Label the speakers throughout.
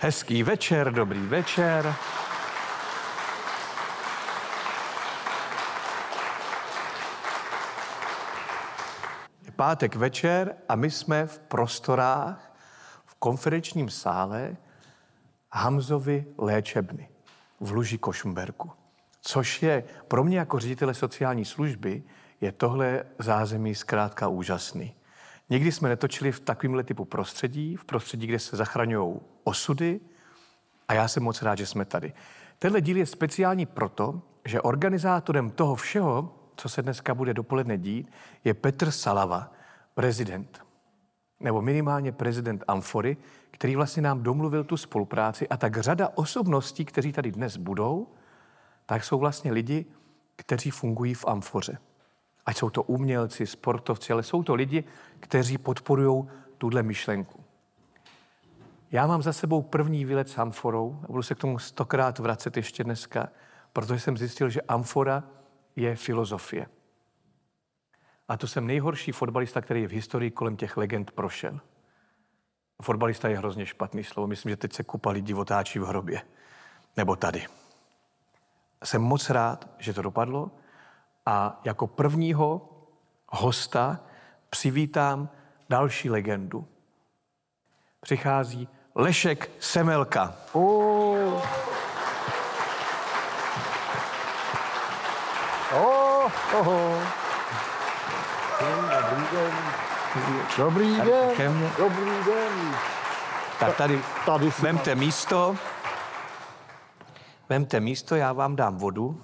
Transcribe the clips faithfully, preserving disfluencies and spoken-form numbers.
Speaker 1: Hezký večer, dobrý večer. Je pátek večer a my jsme v prostorách v konferenčním sále Hamzovy léčebny v Luži Košumberku. Což je pro mě jako ředitele sociální služby, je tohle zázemí zkrátka úžasný. Nikdy jsme netočili v takovémhle typu prostředí, v prostředí, kde se zachraňují osudy, a já jsem moc rád, že jsme tady. Tenhle díl je speciální proto, že organizátorem toho všeho, co se dneska bude dopoledne dít, je Petr Salava, prezident. Nebo minimálně prezident Amfory, který vlastně nám domluvil tu spolupráci, a tak řada osobností, kteří tady dnes budou, tak jsou vlastně lidi, kteří fungují v Amfoře. Ať jsou to umělci, sportovci, ale jsou to lidi, kteří podporují tuhle myšlenku. Já mám za sebou první výlet s Amforou a budu se k tomu stokrát vracet ještě dneska, protože jsem zjistil, že Amfora je filozofie. A to jsem nejhorší fotbalista, který v historii kolem těch legend prošel. Fotbalista je hrozně špatný slovo. Myslím, že teď se kupali divotáči v hrobě. Nebo tady. Jsem moc rád, že to dopadlo. A jako prvního hosta přivítám další legendu. Přichází Lešek Semelka.
Speaker 2: Oh. Oh, oh. Dobrý den. Dobrý den. Dobrý den.
Speaker 1: Tak tady,
Speaker 2: tady
Speaker 1: vemte místo. Vemte místo, já vám dám vodu.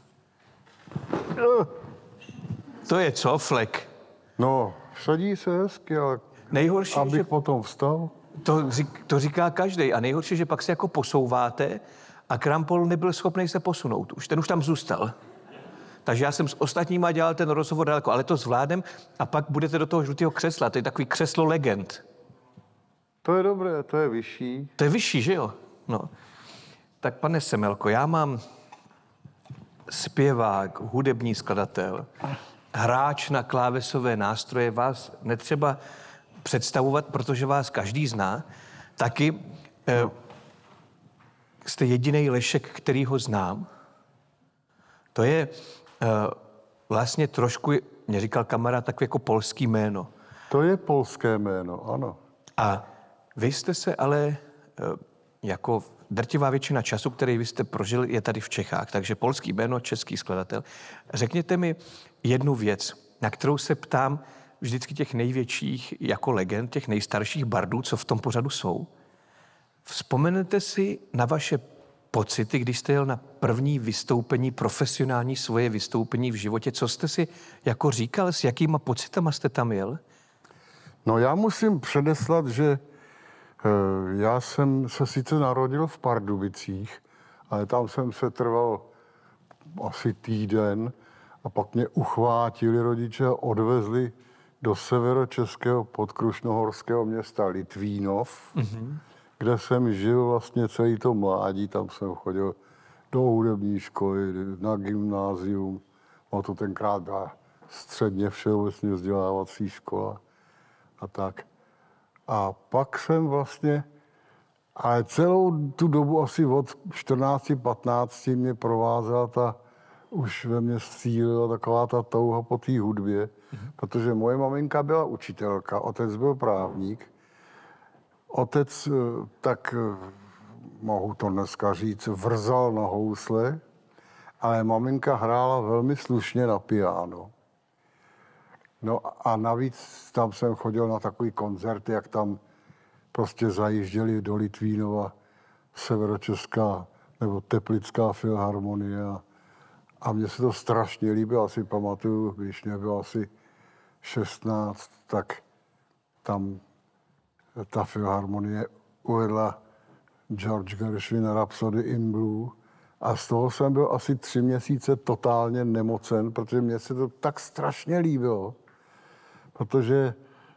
Speaker 1: To je co, Flek?
Speaker 2: No, sadí se hezky, ale
Speaker 1: nejhorší,
Speaker 2: abych
Speaker 1: že
Speaker 2: potom vstal.
Speaker 1: To, řík, to říká každej. A nejhorší, že pak se jako posouváte a Krampol nebyl schopný se posunout. Už ten už tam zůstal. Takže já jsem s ostatníma dělal ten rozhovor daleko, ale to zvládnem a pak budete do toho žlutého křesla. To je takový křeslo legend.
Speaker 2: To je dobré, to je vyšší.
Speaker 1: To je vyšší, že jo? No. Tak pane Semelko, já mám zpěvák, hudební skladatel, hráč na klávesové nástroje, vás netřeba představovat, protože vás každý zná. Taky eh, jste jediný Lešek, který ho znám. To je eh, vlastně trošku, mě říkal kamarád, takové jako polský jméno.
Speaker 2: To je polské jméno, ano.
Speaker 1: A vy jste se ale eh, jako drtivá většina času, který vy jste prožil, je tady v Čechách. Takže polský jméno, český skladatel. Řekněte mi jednu věc, na kterou se ptám vždycky těch největších jako legend, těch nejstarších bardů, co v tom pořadu jsou. Vzpomenete si na vaše pocity, když jste jel na první vystoupení, profesionální svoje vystoupení v životě? Co jste si jako říkal, s jakýma pocitama jste tam jel?
Speaker 2: No já musím předeslat, že e, já jsem se sice narodil v Pardubicích, ale tam jsem se trval asi týden a pak mě uchvátili rodiče a odvezli do severočeského podkrušnohorského města Litvínov, mm-hmm. kde jsem žil vlastně celý to mládí. Tam jsem chodil do hudební školy, na gymnázium. A to tenkrát byla středně všeobecně vzdělávací škola a tak. A pak jsem vlastně, ale celou tu dobu asi od čtrnácti patnácti mě provázela ta, už ve mně střílila taková ta touha po té hudbě, mm-hmm. protože moje maminka byla učitelka, otec byl právník. Otec, tak mohu to dneska říct, vrzal na housle, ale maminka hrála velmi slušně na piano. No a navíc tam jsem chodil na takový koncerty, jak tam prostě zajížděli do Litvínova severočeská nebo teplická filharmonie. A mně se to strašně líbilo, asi pamatuju, když mě bylo asi šestnáct, tak tam ta filharmonie uvedla George Gershwin Rhapsody in Blue. A z toho jsem byl asi tři měsíce totálně nemocen, protože mně se to tak strašně líbilo. Protože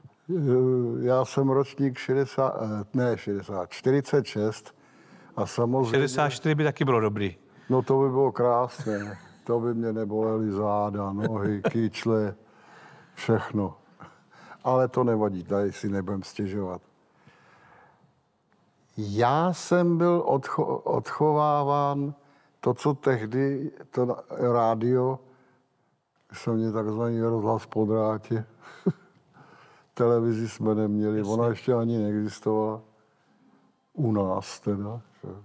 Speaker 2: já jsem ročník šedesát, ne šedesát, čtyřicet šest a samozřejmě...
Speaker 1: šedesát čtyři by taky bylo dobrý.
Speaker 2: No to by bylo krásné. To by mě nebolely záda, nohy, kyčle, všechno. Ale to nevadí, tady si nebudem stěžovat. Já jsem byl odcho- odchováván to, co tehdy to rádio, jsem měl takzvaný rozhlas po drátě. Televizi jsme neměli, Jasně. Ona ještě ani neexistovala. U nás teda.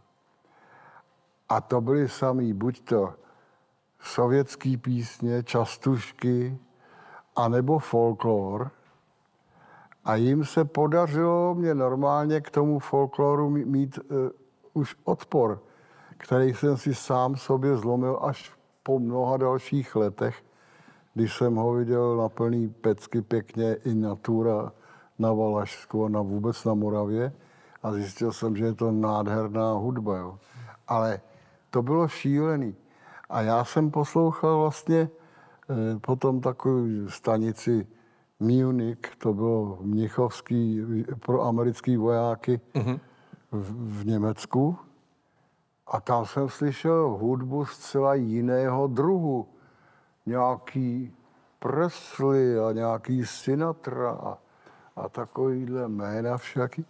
Speaker 2: A to byly samý, buď to sovětský písně, častušky, anebo folklor. A jim se podařilo mě normálně k tomu folkloru mít uh, už odpor, který jsem si sám sobě zlomil až po mnoha dalších letech, když jsem ho viděl na plný pecky pěkně i natura na Valašsku a na vůbec na Moravě a zjistil jsem, že je to nádherná hudba. Jo. Ale to bylo šílený. A já jsem poslouchal vlastně eh, potom takovou stanici Munich, to bylo mnichovský pro americký vojáky mm-hmm. v, v Německu. A tam jsem slyšel hudbu zcela jiného druhu. Nějaký Presley a nějaký Sinatra a, a takovýhle jména všaký.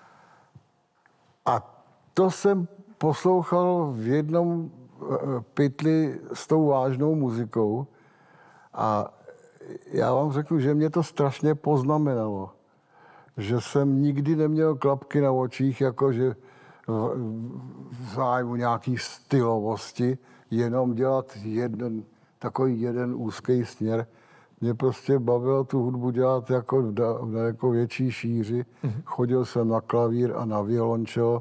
Speaker 2: A to jsem poslouchal v jednom pytli s tou vážnou muzikou a já vám řeknu, že mě to strašně poznamenalo. Že jsem nikdy neměl klapky na očích, jakože v zájmu nějaký stylovosti, jenom dělat jeden, takový jeden úzký směr. Mě prostě bavilo tu hudbu dělat jako v daleko větší šíři. Mm-hmm. Chodil jsem na klavír a na violončelo.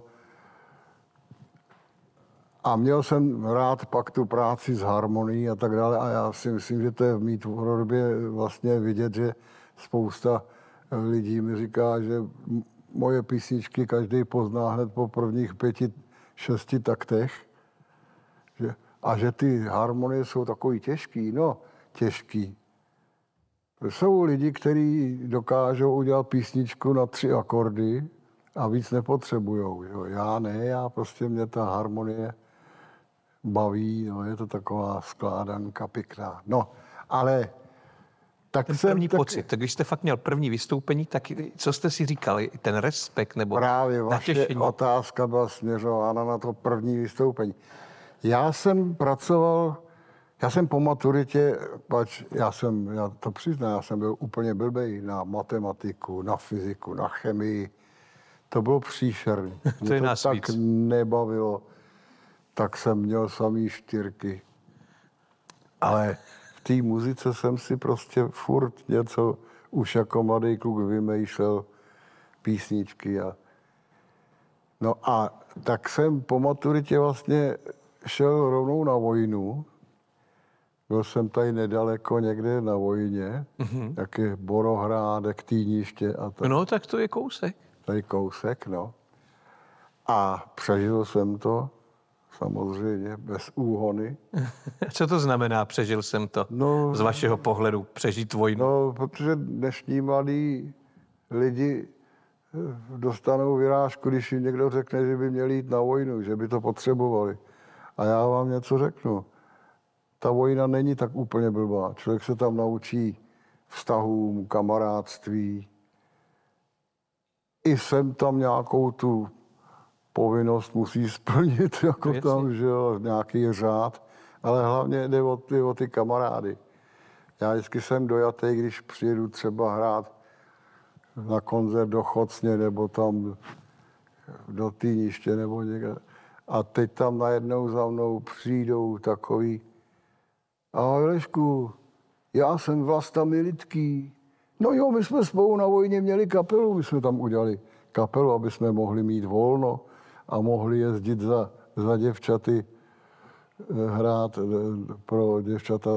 Speaker 2: A měl jsem rád pak tu práci s harmonií a tak dále. A já si myslím, že to je v mý tvorbě vlastně vidět, že spousta lidí mi říká, že moje písničky každý pozná hned po prvních pěti, šesti taktech. Že, a že ty harmonie jsou takový těžký. No, těžký. Jsou lidi, kteří dokážou udělat písničku na tři akordy a víc nepotřebujou. Jo. Já ne, já prostě mě ta harmonie baví, no, je to taková skládanka pěkná. No, ale tak
Speaker 1: ten
Speaker 2: jsem
Speaker 1: první
Speaker 2: tak...
Speaker 1: pocit, tak když jste fakt měl první vystoupení, tak co jste si říkali? Ten respekt nebo
Speaker 2: Právě vaše
Speaker 1: natěšení?
Speaker 2: otázka byla směřována na to první vystoupení. Já jsem pracoval, já jsem po maturitě, pač já jsem, já to přiznám, já jsem byl úplně blbej na matematiku, na fyziku, na chemii. To bylo příšerné.
Speaker 1: To je
Speaker 2: to
Speaker 1: nás
Speaker 2: tak
Speaker 1: víc.
Speaker 2: nebavilo. Tak jsem měl samý čtyřky. Ale v té muzice jsem si prostě furt něco už jako mladý kluk vymýšlel písničky. A... No a tak jsem po maturitě vlastně šel rovnou na vojnu. Byl jsem tady nedaleko někde na vojně, mm-hmm. jak je Borohrádek, Týniště a tak.
Speaker 1: No tak to je kousek.
Speaker 2: Tady kousek, no. A přežil jsem to. Samozřejmě, bez úhony.
Speaker 1: Co to znamená, přežil jsem to? No, z vašeho pohledu, přežít vojnu?
Speaker 2: No, protože dnešní mladí lidi dostanou vyrážku, když jim někdo řekne, že by měli jít na vojnu, že by to potřebovali. A já vám něco řeknu. Ta vojna není tak úplně blbá. Člověk se tam naučí vztahům, kamarádství. I jsem tam nějakou tu povinnost musí splnit, jako Věci. Tam, že jo, nějaký řád, ale hlavně jde o ty, o ty kamarády. Já vždycky jsem dojatý, když přijedu třeba hrát na koncert do Chocně, nebo tam do Týniště, nebo někde. A teď tam najednou za mnou přijdou takový: ahoj Lešku, já jsem Vlasta Militký. No jo, my jsme spolu na vojně měli kapelu, my jsme tam udělali kapelu, aby jsme mohli mít volno a mohli jezdit za, za děvčaty, hrát pro děvčata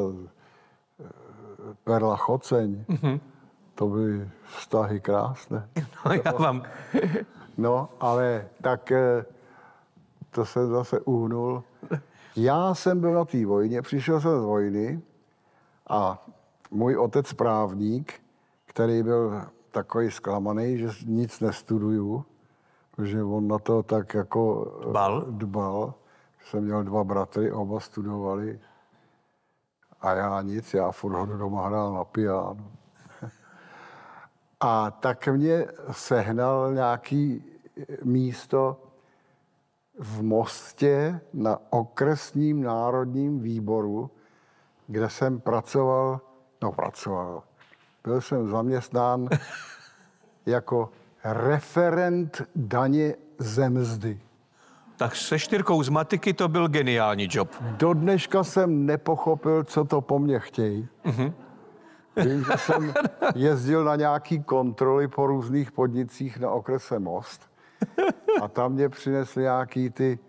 Speaker 2: Perla Choceň. Mm-hmm. To byly vztahy krásné.
Speaker 1: No, já vám...
Speaker 2: no, ale tak to jsem zase uhnul. Já jsem byl na té vojně, přišel jsem z vojny a můj otec právník, který byl takový zklamaný, že nic nestuduju, protože on na to tak jako
Speaker 1: dbal.
Speaker 2: dbal. Jsem měl dva bratry, oba studovali a já nic, já furt doma hrál na piano. A tak mě sehnal nějaký místo v Mostě na okresním národním výboru, kde jsem pracoval, no pracoval, byl jsem zaměstnán jako referent daně ze mzdy.
Speaker 1: Tak se čtyřkou z matiky to byl geniální job.
Speaker 2: Do dneška jsem nepochopil, co to po mně chtějí. Mm-hmm. Vím, že jsem jezdil na nějaký kontroly po různých podnicích na okrese Most a tam mě přinesli nějaký ty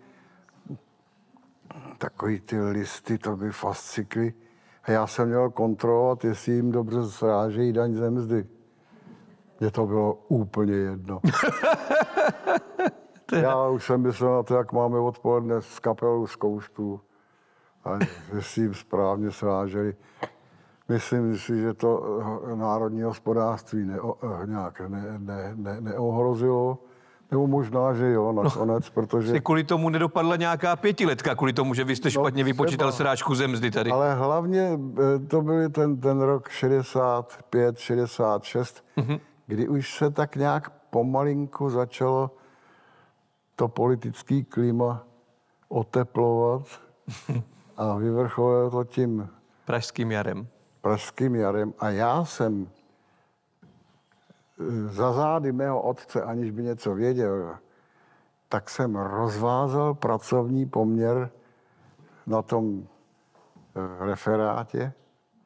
Speaker 2: takový ty listy, to by fascikly. A já jsem měl kontrolovat, jestli jim dobře srážejí daň ze mzdy. Mně to bylo úplně jedno. Já už jsem myslel na to, jak máme odpoledne z kapelu zkoušku a jestli jim správně sráželi. Myslím si, že to národní hospodářství neo, nějak ne, ne, ne, neohrozilo. Nebo možná, že jo, nakonec, no, protože...
Speaker 1: Si kvůli tomu nedopadla nějaká pětiletka, kvůli tomu, že vy jste špatně no, vypočítal srážku ze mzdy tady.
Speaker 2: Ale hlavně to byl ten, ten rok šedesát pět, šedesát šest, mm-hmm. kdy už se tak nějak pomalinku začalo to politické klima oteplovat a vyvrcholilo to tím...
Speaker 1: Pražským jarem.
Speaker 2: Pražským jarem. A já jsem za zády mého otce, aniž by něco věděl, tak jsem rozvázal pracovní poměr na tom referátě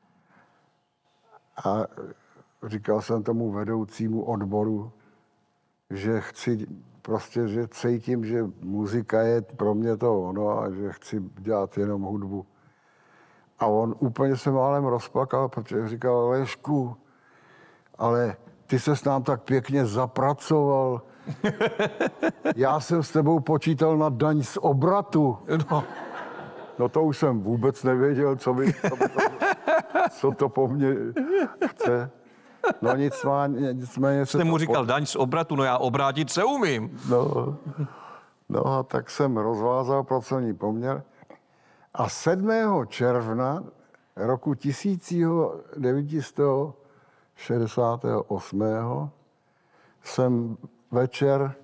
Speaker 2: a říkal jsem tomu vedoucímu odboru, že chci prostě, že cítím, že muzika je pro mě to ono a že chci dělat jenom hudbu. A on úplně se málem rozplakal, protože říkal, Lešku, ale ty ses nám tak pěkně zapracoval. Já jsem s tebou počítal na daň z obratu.
Speaker 1: No,
Speaker 2: no to už jsem vůbec nevěděl, co, by, co, by to, co to po mně chce. No nicméně... nicméně
Speaker 1: jste mu říkal po... daň z obratu, no já obrátit se umím.
Speaker 2: No, no a tak jsem rozvázal pracovní poměr. A sedmého června roku tisíc devět set šedesát osm jsem večer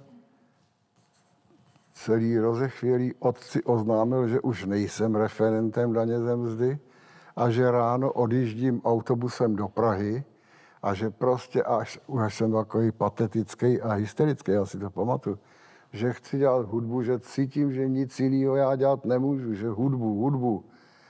Speaker 2: celý rozechvělý otci oznámil, že už nejsem referentem daně ze mzdy a že ráno odjíždím autobusem do Prahy a že prostě až, už jsem takový patetický a hysterický, já si to pamatuju, že chci dělat hudbu, že cítím, že nic jiného já dělat nemůžu, že hudbu, hudbu.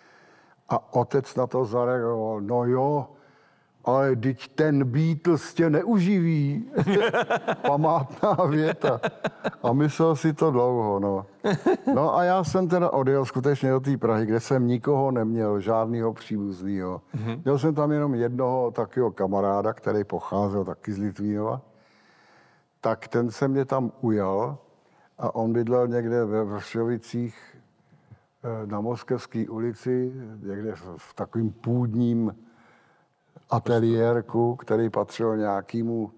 Speaker 2: A otec na to zareagoval, no jo, ale teď ten Beatles tě neuživí. Památná věta. A myslel si to dlouho, no. No a já jsem teda odjel skutečně do té Prahy, kde jsem nikoho neměl, žádného příbuznýho. Mm-hmm. Měl jsem tam jenom jednoho takového kamaráda, který pocházel taky z Litvínova. Tak ten se mě tam ujal a on bydlel někde ve Vršovicích na Moskevské ulici, někde v, v takovým půdním ateliérku, který patřil nějakému,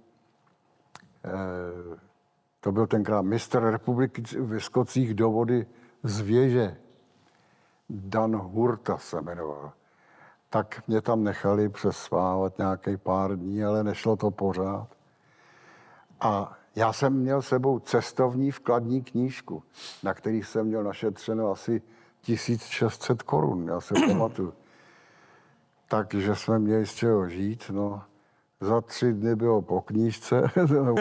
Speaker 2: eh, to byl tenkrát mistr republiky v Skocích do vody z věže. Dan Hurta se jmenoval. Tak mě tam nechali přespávat nějaký pár dní, ale nešlo to pořád. A já jsem měl sebou cestovní vkladní knížku, na který jsem měl našetřeno asi tisíc šest set korun, já se pamatuju. Takže jsme měli z čeho žít, no. Za tři dny bylo po knížce, po,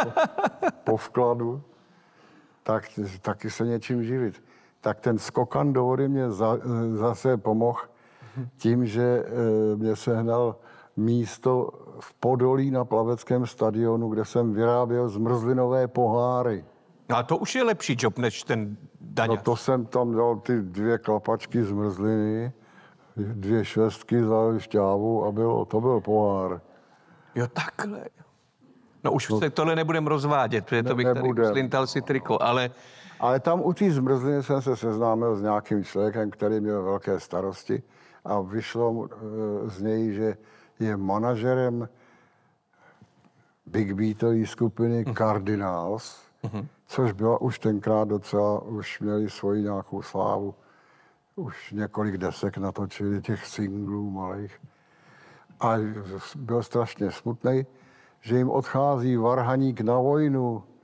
Speaker 2: po vkladu, tak taky se něčím živit. Tak ten skokan do vody mě za, zase pomohl tím, že mě sehnal místo v Podolí na plaveckém stadionu, kde jsem vyráběl zmrzlinové poháry.
Speaker 1: A to už je lepší job než ten daňař.
Speaker 2: No to jsem tam dal ty dvě klapačky zmrzliny, dvě švestky za šťávu a bylo, to byl pohár.
Speaker 1: Jo, takhle. No už no, se tohle nebudem rozvádět, protože to
Speaker 2: ne,
Speaker 1: bych
Speaker 2: nebudem.
Speaker 1: tady slintal si triko, ale...
Speaker 2: Ale tam u té zmrzliny jsem se seznámil s nějakým člověkem, který měl velké starosti a vyšlo z něj, že je manažerem big beatové skupiny mm. Cardinals, mm-hmm. což byla už tenkrát docela, už měli svoji nějakou slávu. Už několik desek natočili těch singlů malých. A byl strašně smutný, že jim odchází varhaník na vojnu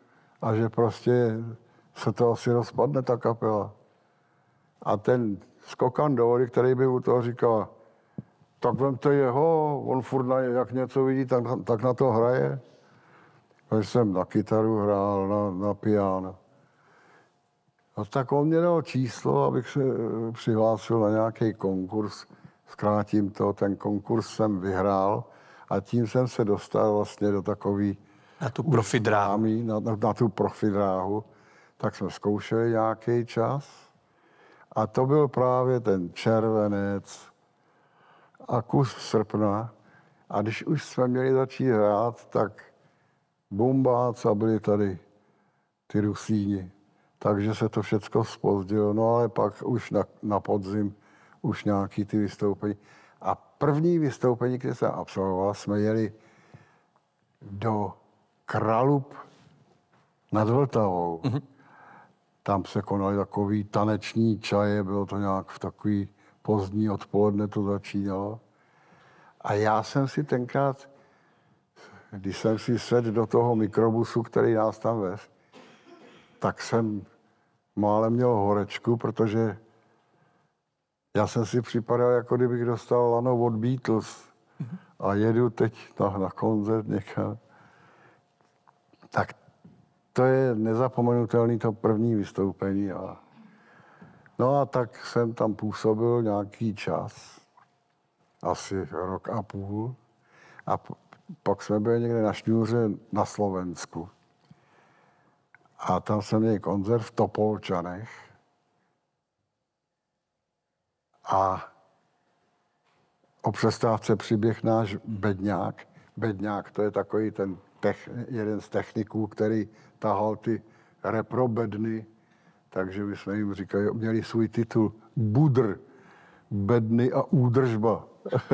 Speaker 2: a že prostě se to asi rozpadne, ta kapela. A ten skokan do vody, který by u toho říkal, tak vemte jeho, on furt na, jak něco vidí, tak, tak na to hraje. Takže jsem na kytaru hrál, na, na piano. A tak on mě dal číslo, abych se přihlásil na nějaký konkurs. Zkrátím to, ten konkurs jsem vyhrál a tím jsem se dostal vlastně do takový...
Speaker 1: Na tu profidráhu.
Speaker 2: Na, na, na tu profidráhu. Tak jsme zkoušeli nějaký čas. A to byl právě ten červenec a kus srpna. A když už jsme měli začít hrát, tak bumbác a byli tady ty Rusíni. Takže se to všecko zpozdilo. No ale pak už na, na podzim už nějaký ty vystoupení. A první vystoupení, které jsem absolvoval, jsme jeli do Kralup nad Vltavou. Mm-hmm. Tam se konaly takový taneční čaje, bylo to nějak v takový pozdní odpoledne to začínalo. A já jsem si tenkrát, když jsem si sedl do toho mikrobusu, který nás tam vez, tak jsem málem měl horečku, protože já jsem si připadal, jako kdybych dostal lano od Beatles a jedu teď na, na koncert někam. Tak to je nezapomenutelný to první vystoupení. A no a tak jsem tam působil nějaký čas, asi rok a půl. A p- pak jsme byli někde na šňůře na Slovensku. A tam jsem měl koncert v Topolčanech. A o přestávce přiběh náš bedňák. Bedňák, to je takový ten tech, jeden z techniků, který tahal ty reprobedny. Takže my jsme jim říkali, měli svůj titul Budr, bedny a údržba.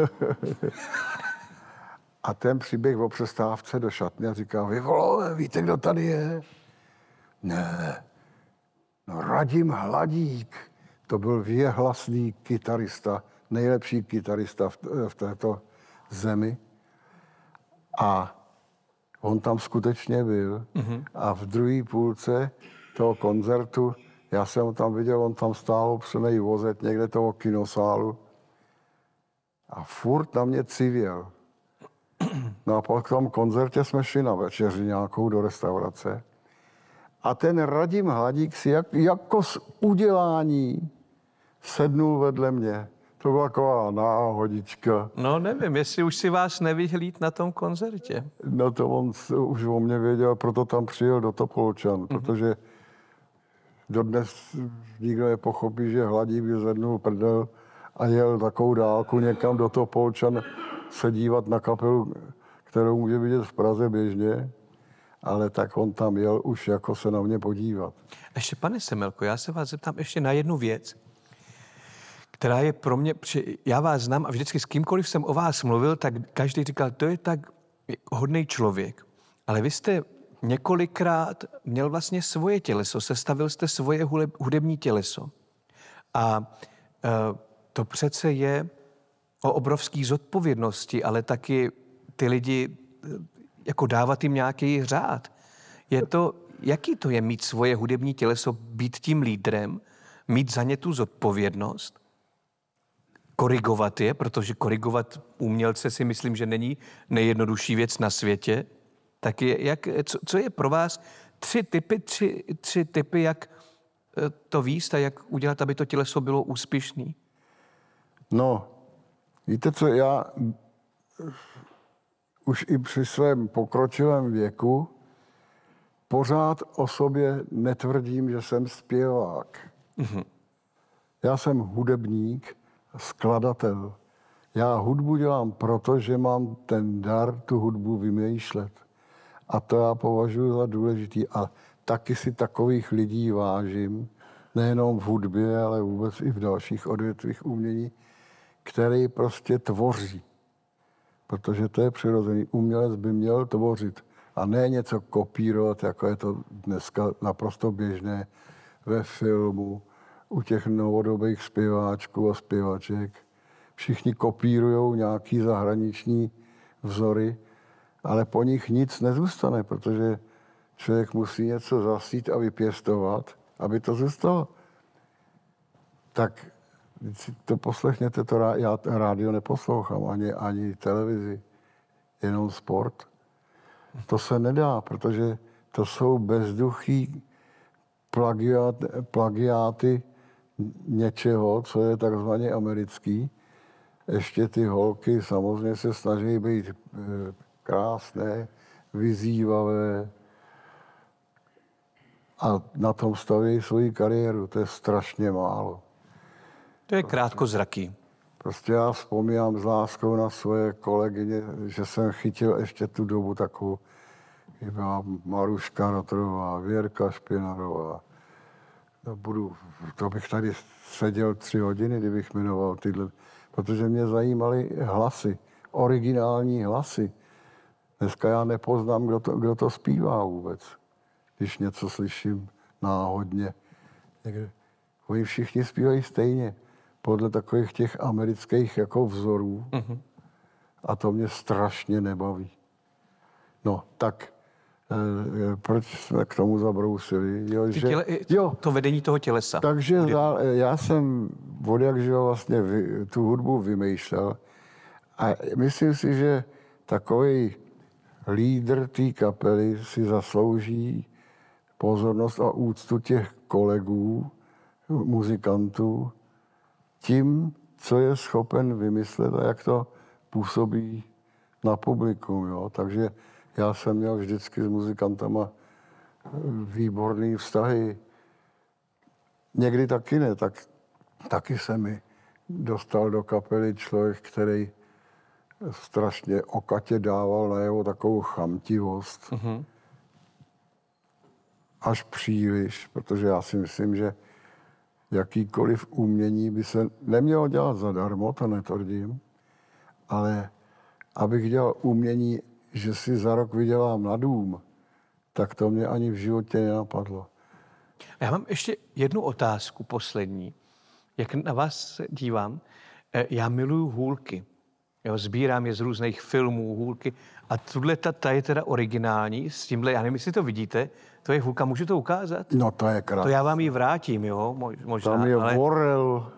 Speaker 2: A ten přiběh o přestávce do šatny a říká, vy volové, víte, kdo tady je? Ne, no Radim Hladík. To byl věhlasný kytarista, nejlepší kytarista v, v této zemi. A on tam skutečně byl. Mm-hmm. A v druhé půlce toho koncertu, já jsem ho tam viděl, on tam stál opřenej vozet někde toho kinosálu a furt na mě civěl. No a po tom koncertě jsme šli na večeři nějakou do restaurace. A ten Radim Hladík si jak, jako z udělání sednul vedle mě. To byla taková náhodička.
Speaker 1: No nevím, jestli už si vás nevyhlíd na tom koncertě.
Speaker 2: No to on už o mě věděl, proto tam přijel do Topolčan, mm-hmm. protože dodnes nikdo nepochopí, že Hladík vyzvednul prdel a jel takovou dálku někam do Topolčan se dívat na kapelu, kterou může vidět v Praze běžně, ale tak on tam jel už jako se na mě podívat.
Speaker 1: Ještě, pane Semelko, já se vás zeptám ještě na jednu věc, která je pro mě, já vás znám a vždycky s kýmkoliv jsem o vás mluvil, tak každý říkal, to je tak hodný člověk. Ale vy jste několikrát měl vlastně svoje těleso, sestavil jste svoje hudební těleso. A to přece je o obrovský zodpovědnosti, ale taky ty lidi, jako dávat jim nějaký řád. Je to, jaký to je mít svoje hudební těleso, být tím lídrem, mít za ně tu zodpovědnost, korigovat je, protože korigovat umělce si myslím, že není nejjednodušší věc na světě. Tak je, jak, co, co je pro vás tři typy, tři, tři typy, jak to víst a jak udělat, aby to těleso bylo úspěšný?
Speaker 2: No, víte co, já už i při svém pokročilém věku pořád o sobě netvrdím, že jsem zpěvák. Mm-hmm. Já jsem hudebník, skladatel. Já hudbu dělám proto, že mám ten dar tu hudbu vymýšlet. A to já považuji za důležitý. A taky si takových lidí vážím, nejenom v hudbě, ale vůbec i v dalších odvětvích umění, který prostě tvoří. Protože to je přirozený. Umělec by měl tvořit a ne něco kopírovat, jako je to dneska naprosto běžné ve filmu, u těch novodobých zpěváčků a zpěvaček. Všichni kopírujou nějaký zahraniční vzory, ale po nich nic nezůstane, protože člověk musí něco zasít a vypěstovat, aby to zůstalo. Tak si to poslechněte, to rá, já rádio neposlouchám, ani, ani televizi, jenom sport. To se nedá, protože to jsou bezduchý plagiát, plagiáty něčeho, co je takzvaně americký. Ještě ty holky samozřejmě se snaží být krásné, vyzývavé a na tom staví svoji kariéru. To je strašně málo.
Speaker 1: To je krátkozraký.
Speaker 2: Prostě já vzpomínám s láskou na svoje kolegyně, že jsem chytil ještě tu dobu takovou, kdy byla Maruška Rotrová, Věrka Špinarová. No, budu, to bych tady seděl tři hodiny, kdybych jmenoval tyhle, protože mě zajímaly hlasy, originální hlasy. Dneska já nepoznám, kdo to, kdo to zpívá vůbec, když něco slyším náhodně. Někde. Oni všichni zpívají stejně, podle takových těch amerických jako vzorů. Mm-hmm. A to mě strašně nebaví. No, tak e, proč jsme k tomu zabrousili? Jo, že,
Speaker 1: těle,
Speaker 2: jo,
Speaker 1: to vedení toho tělesa.
Speaker 2: Takže dá, já jsem od jak živa vlastně vy, tu hudbu vymýšlel a myslím si, že takový lídr té kapely si zaslouží pozornost a úctu těch kolegů, muzikantů, tím, co je schopen vymyslet a jak to působí na publikum. Jo? Takže já jsem měl vždycky s muzikantama výborný vztahy. Někdy taky ne, tak, taky se mi dostal do kapely člověk, který strašně okatě dával najevo takovou chamtivost. Mm-hmm. Až příliš, protože já si myslím, že jakýkoliv umění by se nemělo dělat zadarmo, to netvrdím, ale abych dělal umění, že si za rok vydělám na dům, tak to mě ani v životě nenapadlo.
Speaker 1: Já mám ještě jednu otázku, poslední. Jak na vás se dívám, já miluju hůlky. Jo, sbírám je z různých filmů, hůlky. A tuhle ta, ta je teda originální s tímhle, já nevím, jestli to vidíte, to je hůlka, můžu to ukázat?
Speaker 2: No to je krásné.
Speaker 1: To já vám ji vrátím, jo, možná.
Speaker 2: Tam je
Speaker 1: ale...
Speaker 2: Vorel.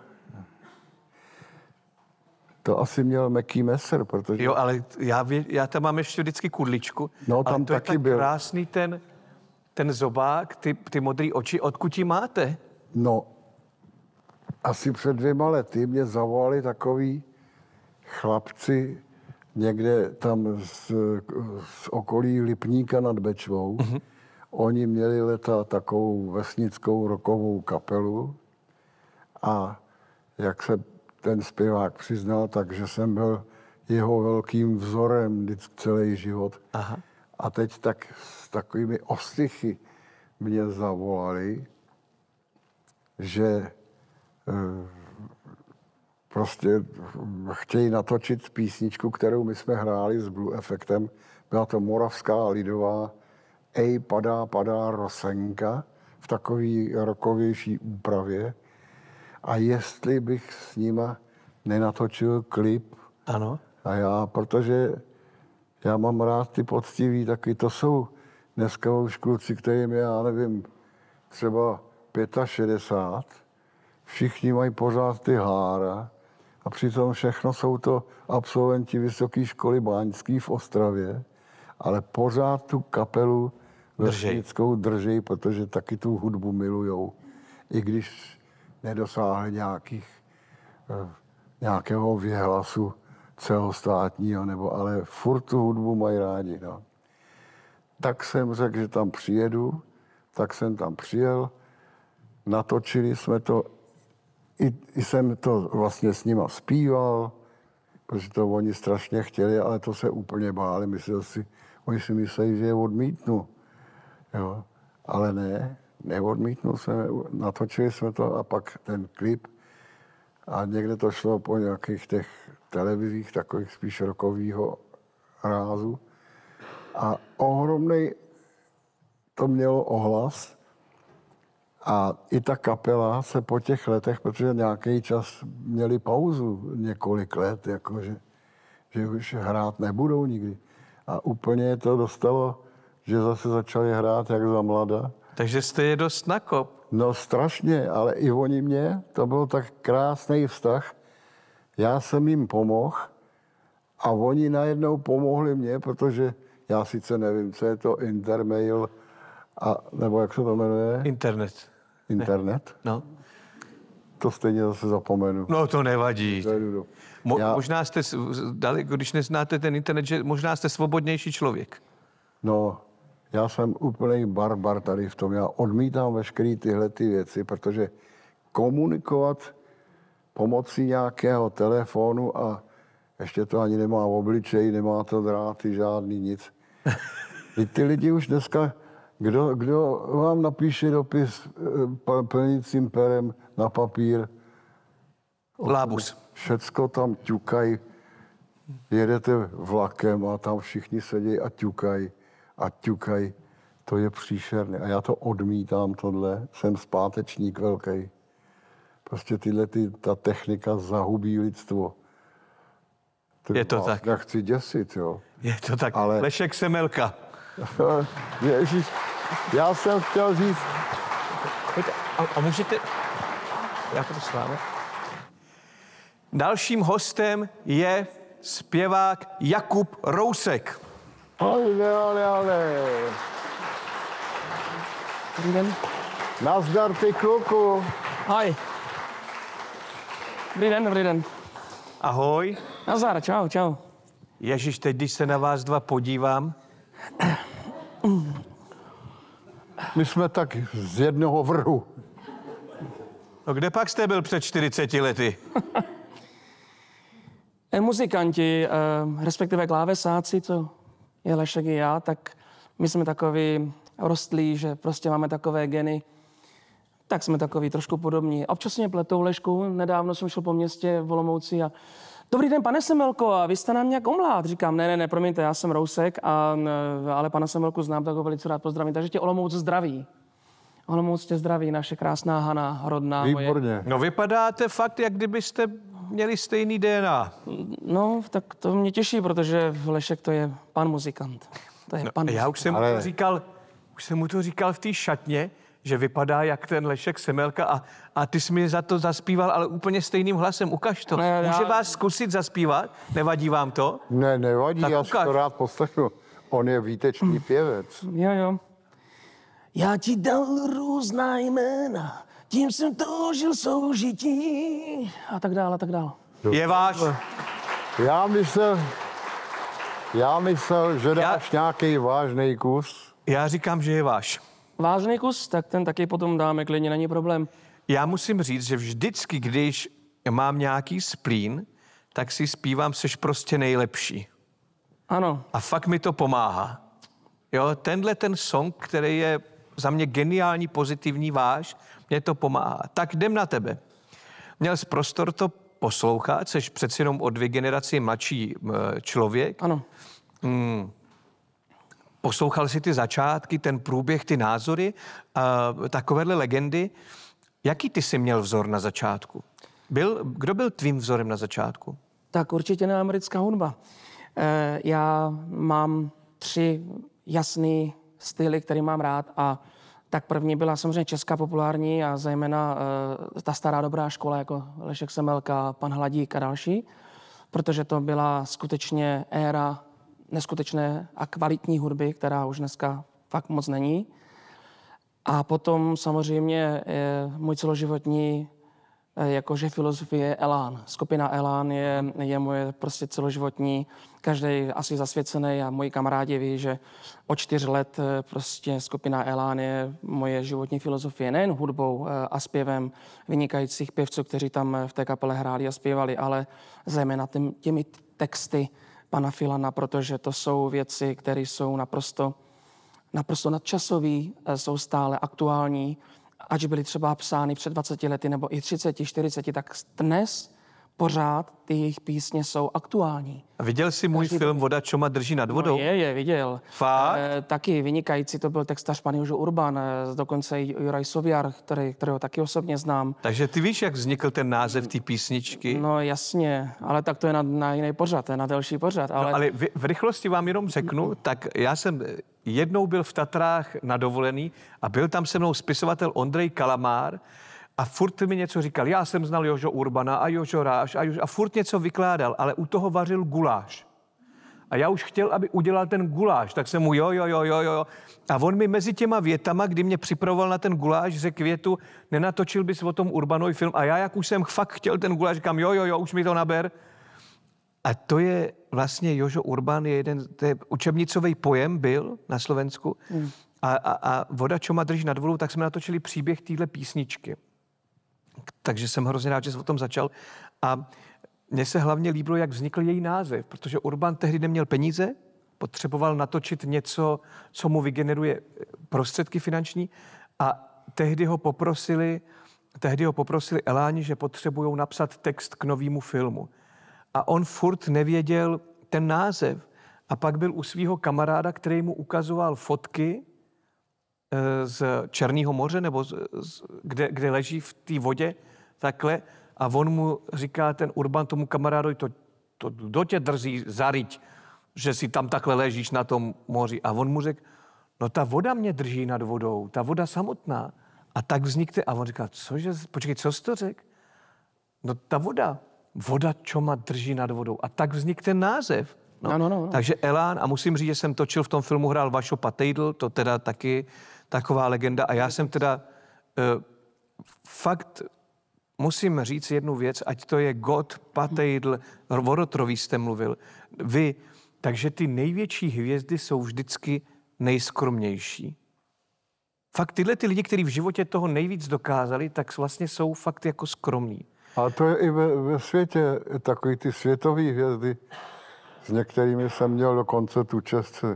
Speaker 2: To asi měl Mackie Messer, protože...
Speaker 1: Jo, ale já, já tam mám ještě vždycky kudličku.
Speaker 2: No tam
Speaker 1: ale to
Speaker 2: taky
Speaker 1: je tak
Speaker 2: byl.
Speaker 1: krásný ten, ten zobák, ty, ty modrý oči. Odkud ji máte?
Speaker 2: No, asi před dvěma lety mě zavolali takový chlapci někde tam z, z okolí Lipníka nad Bečvou. Mm-hmm. Oni měli leta takovou vesnickou rockovou kapelu a jak se ten zpěvák přiznal, takže jsem byl jeho velkým vzorem vždycky celý život. Aha. A teď tak s takovými ostychy mě zavolali, že prostě chtějí natočit písničku, kterou my jsme hráli s Blue Effectem. Byla to moravská lidová Ej, padá, padá rosenka v takový rokovější úpravě. A jestli bych s nima nenatočil klip.
Speaker 1: Ano. A
Speaker 2: já, protože já mám rád ty poctivý, taky to jsou dneska už kluci, kterým je, já nevím, třeba šedesát pět. Všichni mají pořád ty hára a přitom všechno jsou to absolventi Vysoké školy báňské v Ostravě, ale pořád tu kapelu vesnickou drží, protože taky tu hudbu milujou. I když nedosáhli nějakých, nějakého věhlasu celostátního, nebo, ale furt tu hudbu mají rádi. No. Tak jsem řekl, že tam přijedu, tak jsem tam přijel, natočili jsme to, i, i jsem to vlastně s nima zpíval, protože to oni strašně chtěli, ale to se úplně báli, myslel si, oni si mysleli, že je odmítnu. Jo. Ale ne, neodmítnul jsem, natočili jsme to a pak ten klip a někde to šlo po nějakých těch televizích, takových spíš rokovýho rázu a ohromnej to mělo ohlas a i ta kapela se po těch letech, protože nějaký čas měli pauzu několik let, jakože, že už hrát nebudou nikdy a úplně to dostalo že zase začali hrát jak za mlada.
Speaker 1: Takže jste je dost nakop.
Speaker 2: No strašně, ale i oni mě, to byl tak krásný vztah. Já jsem jim pomohl a oni najednou pomohli mě, protože já sice nevím, co je to Intermail, a, nebo jak se to jmenuje?
Speaker 1: Internet.
Speaker 2: Internet?
Speaker 1: No.
Speaker 2: To stejně zase zapomenu.
Speaker 1: No to nevadí. Mo-
Speaker 2: Já-
Speaker 1: Možná jste, s- dali, když neznáte ten internet, že možná jste svobodnější člověk.
Speaker 2: No, já jsem úplný barbar tady v tom. Já odmítám veškeré tyhle ty věci, protože komunikovat pomocí nějakého telefonu a ještě to ani nemá obličej, nemá to dráty, žádný nic. Teď ty lidi už dneska, kdo, kdo vám napíše dopis eh, plnícím perem na papír,
Speaker 1: Lábus.
Speaker 2: všecko tam ťukají, jedete vlakem a tam všichni sedí a ťukají a ťukají. To je příšerné. A já to odmítám tohle. Jsem zpátečník velký. Prostě tyhle, ty, ta technika zahubí lidstvo. Ty
Speaker 1: Je to
Speaker 2: vás
Speaker 1: tak.
Speaker 2: Nechci děsit, jo.
Speaker 1: Je to tak.
Speaker 2: Ale-
Speaker 1: Lešek Semelka.
Speaker 2: Ježíš, já jsem chtěl říct,
Speaker 1: Pojďte, a, a můžete... Já to s vámi. Dalším hostem je zpěvák Jakub Rousek.
Speaker 2: ale, ale, ale.
Speaker 3: Dobrý den.
Speaker 2: Nazdar, ty kluku.
Speaker 3: Ahoj. Dobrý den, dobrý den.
Speaker 1: Ahoj.
Speaker 3: Nazdar, čau, čau.
Speaker 1: Ježíš, teď, když se na vás dva podívám,
Speaker 2: My jsme tak z jednoho vrhu.
Speaker 1: no kde pak jste byl před čtyřiceti lety?
Speaker 3: E, muzikanti, e, respektive klávesáci, co je Lešek i já, tak my jsme takový rostlí, že prostě máme takové geny, tak jsme takový trošku podobní. Občas mě pletou, Lešku, nedávno jsem šel po městě v Olomouci a dobrý den, pane Semelko, a vy jste nám nějak omlát. Říkám, ne, ne, ne, promiňte, já jsem Rousek, a, e, ale pana Semelku znám, tak ho velice rád pozdravím. Takže tě Olomouc zdraví. Olomouc tě zdraví, naše krásná Hana, rodná moje.
Speaker 2: Výborně.
Speaker 1: No vypadáte fakt, jak kdybyste měli stejný D N A.
Speaker 3: No, tak to mě těší, protože Lešek to je pan muzikant. To je pan
Speaker 1: Já už jsem,
Speaker 2: Ale-
Speaker 1: mu to říkal, už jsem mu to říkal v té šatně, že vypadá jak ten Lešek Semelka a, a ty jsi mi za to zaspíval, ale úplně stejným hlasem. Ukaž to.
Speaker 3: Ne, já-
Speaker 1: Může vás zkusit zaspívat? Nevadí vám to?
Speaker 2: Ne, nevadí,
Speaker 1: Tak
Speaker 2: já si
Speaker 1: ukaž.
Speaker 2: to rád poslechnu. On je výtečný pěvec.
Speaker 3: Jo, jo. Já ti dal různá jména, tím jsem toužil soužití. A tak dále, a tak dále.
Speaker 1: Je váš?
Speaker 2: Já myslel, já myslel, že dáš nějaký vážný kus.
Speaker 1: Já říkám, že je váš.
Speaker 3: Vážný kus, tak ten taky potom dáme, klidně, není problém.
Speaker 1: Já musím říct, že vždycky, když mám nějaký splín, tak si zpívám, seš prostě nejlepší.
Speaker 3: Ano,
Speaker 1: A fakt mi to pomáhá. Jo, tenhle ten song, který je za mě geniální, pozitivní váš, mě to pomáhá. Tak jdem na tebe. Měl jsi prostor to poslouchat, jsi přeci jenom o dvě generaci mladší eh, člověk.
Speaker 3: ano.
Speaker 1: Poslouchal jsi ty začátky, ten průběh, ty názory, uh, takovéhle legendy. Jaký ty jsi měl vzor na začátku? Byl, kdo byl tvým vzorem na začátku?
Speaker 3: Tak určitě ne americká hudba. E, já mám tři jasný styly, který mám rád, a tak první byla samozřejmě česká populární a zejména e, ta stará dobrá škola, jako Lešek Semelka, pan Hladík a další, protože to byla skutečně éra neskutečné a kvalitní hudby, která už dneska fakt moc není. A potom samozřejmě e, můj celoživotní jakože filozofie Elán. Skupina Elán je, je moje prostě celoživotní, každý asi zasvěcený a moji kamarádi ví, že od čtyř let prostě skupina Elán je moje životní filozofie. Nejen hudbou a zpěvem vynikajících pěvců, kteří tam v té kapele hráli a zpěvali, ale zejména těmi, těmi texty pana Filana, protože to jsou věci, které jsou naprosto, naprosto nadčasový, jsou stále aktuální. Ať byly třeba psány před dvaceti lety nebo i třiceti, čtyřiceti, tak dnes pořád ty jejich písně jsou aktuální.
Speaker 1: A viděl jsi můj
Speaker 3: Každý
Speaker 1: film
Speaker 3: den.
Speaker 1: Voda čoma drží nad vodou?
Speaker 3: No je, je, viděl.
Speaker 1: Fakt?
Speaker 3: E, taky vynikající, to byl textař pan Jožo Urban, e, dokonce i Juraj Soviar, který, kterého taky osobně znám.
Speaker 1: Takže ty víš, jak vznikl ten název té písničky?
Speaker 3: No jasně, ale tak to je na, na jiný pořad, to je na delší pořad. Ale,
Speaker 1: No, ale v, v rychlosti vám jenom řeknu, tak já jsem jednou byl v Tatrách na dovolený a byl tam se mnou spisovatel Ondrej Kalamár a furt mi něco říkal. Já jsem znal Jožo Urbana a Jožo Ráš a, Jožo, a furt něco vykládal, ale u toho vařil guláš. A já už chtěl, aby udělal ten guláš, tak jsem mu jo, jo, jo, jo, jo. A on mi mezi těma větama, kdy mě připravoval na ten guláš, řekl větu, nenatočil bys o tom Urbanovi film. A já, jak už jsem fakt chtěl ten guláš, říkám, jo, jo, jo, už mi to naber. A to je vlastně Jožo Urban, je jeden, to je učebnicový pojem byl na Slovensku. Hmm. A, a, a Voda čoma drží nad vodou, tak jsme natočili příběh téhle písničky. Takže jsem hrozně rád, že jsem o tom začal. A mně se hlavně líbilo, jak vznikl její název, protože Urban tehdy neměl peníze, potřeboval natočit něco, co mu vygeneruje prostředky finanční a tehdy ho poprosili, tehdy ho poprosili Eláni, že potřebují napsat text k novému filmu. A on furt nevěděl ten název. A pak byl u svého kamaráda, který mu ukazoval fotky z Černého moře, nebo z, z, kde, kde leží v té vodě, takhle. A on mu říká, ten Urban tomu kamarádovi, to, to kdo tě drzí zaryť, že si tam takhle ležíš na tom moři. A on mu řekl, no ta voda mě drží nad vodou, ta voda samotná. A tak vznikne, a on říká, cože, počkej, co jsi to řekl? No ta voda, voda čoma drží nad vodou. A tak vznikl ten název. No.
Speaker 3: No, no, no, no.
Speaker 1: Takže Elán, a musím říct, že jsem točil v tom filmu, hrál Vašo Patejdl, to teda taky taková legenda. A já jsem teda uh, fakt, musím říct jednu věc, ať to je God, Patejdl, Vorotrový jste mluvil, vy, takže ty největší hvězdy jsou vždycky nejskromnější. Fakt tyhle ty lidi, kteří v životě toho nejvíc dokázali, tak vlastně jsou fakt jako skromní.
Speaker 2: Ale to je i ve, ve světě takový ty světové hvězdy, s některými jsem měl dokonce tu čest se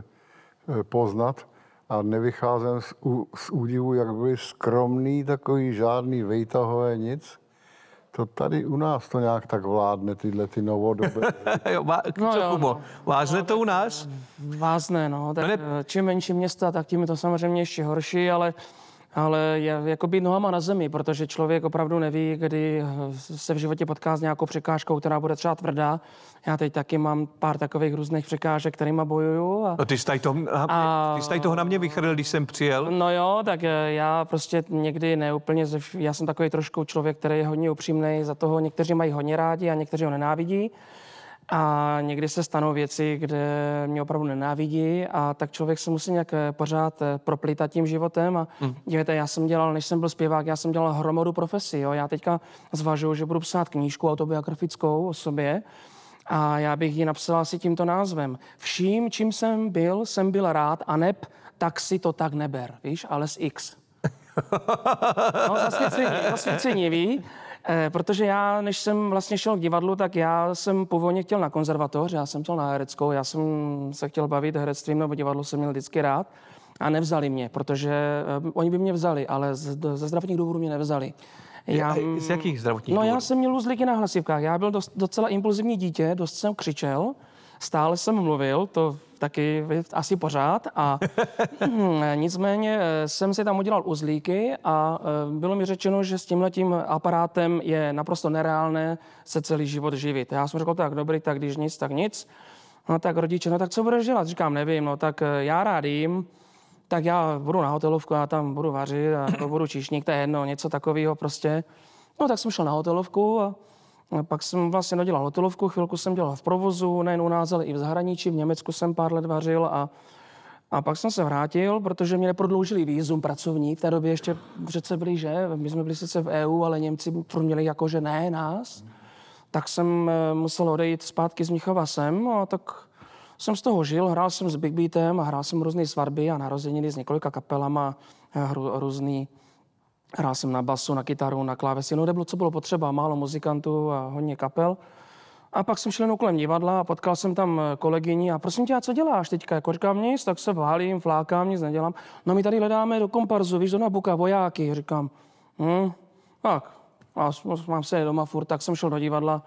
Speaker 2: poznat a nevycházím z, z údivu, jak byli skromný, takový žádný vejtahové nic. To tady u nás to nějak tak vládne, tyhle ty novodobé.
Speaker 1: jo, vá,
Speaker 3: No
Speaker 1: co,
Speaker 3: jo,
Speaker 1: Kubo?
Speaker 3: no.
Speaker 1: Vážne to u nás?
Speaker 3: Vázne, no. Tak
Speaker 1: Ne-
Speaker 3: čím menší města, tak tím je to samozřejmě ještě horší, ale, ale je jako být nohama na zemi, protože člověk opravdu neví, kdy se v životě potká s nějakou překážkou, která bude třeba tvrdá. Já teď taky mám pár takových různých překážek, kterýma bojuju. A,
Speaker 1: No ty jsi tady toho,
Speaker 3: A-
Speaker 1: ty jsi tady toho na mě vychrlil, když jsem přijel.
Speaker 3: no jo, tak eh, já prostě někdy neúplně, ze vš- já jsem takový trošku člověk, který je hodně upřímný, za toho někteří mají hodně rádi a někteří ho nenávidí. A někdy se stanou věci, kde mě opravdu nenávidí a tak člověk se musí nějak eh, pořád eh, proplítat tím životem. A mm. dívejte, já jsem dělal, než jsem byl zpěvák, já jsem dělal hromadu profesí. Jo. Já teďka zvažuji, že budu psát knížku autobiografickou o sobě a já bych ji napsal asi tímto názvem. Vším, čím jsem byl, jsem byl rád a neb, tak si to tak neber, víš, ale s X. No, zasvěcení, zasvěcenivý, eh, protože já, než jsem vlastně šel k divadlu, tak já jsem původně chtěl na konzervatoř, já jsem chtěl na hereckou, já jsem se chtěl bavit herectvím, nebo divadlo jsem měl vždycky rád a nevzali mě, protože eh, oni by mě vzali, ale z, ze zdravotních důvodů mě nevzali. Já,
Speaker 1: A z jakých zdravotních
Speaker 3: No
Speaker 1: důvodů?
Speaker 3: já jsem měl uzlíky na hlasivkách, já byl dost, docela impulzivní dítě, dost jsem křičel, stále jsem mluvil, to taky asi pořád a nicméně jsem si tam udělal uzlíky a bylo mi řečeno, že s tímhletím aparátem je naprosto nereálné se celý život živit. Já jsem řekl, tak dobrý, tak když nic, tak nic. No tak rodiče, no tak co budeš dělat? Říkám, nevím, no tak já rád jím, tak já budu na hotelovku, já tam budu vařit a budu číšník, to je jedno, něco takového prostě. No tak jsem šel na hotelovku a pak jsem vlastně dodělal hotelovku, chvilku jsem dělal v provozu, nejen u nás, ale i v zahraničí, v Německu jsem pár let vařil a, a pak jsem se vrátil, protože mě neprodloužili vízum pracovní, v té době ještě přece byli, že? My jsme byli sice v E U, ale Němci měli jako, že ne nás. Tak jsem musel odejít zpátky z Mnichova sem a tak jsem z toho žil, hrál jsem s Big Beatem a hrál jsem různé svatby a narozeniny s několika kapelama, hru, různý. Hrál jsem na basu, na kytaru, na klávesy, no kde bylo, co bylo potřeba, málo muzikantů a hodně kapel. A pak jsem šel jenom kolem divadla a potkal jsem tam kolegyni a prosím tě, a co děláš teďka? Jako říkám nic, tak se válím, flákám, nic nedělám. No my tady hledáme do komparzu, víš, do Nabuka, vojáky. Říkám, hm, tak, a mám se doma furt, tak jsem šel do divadla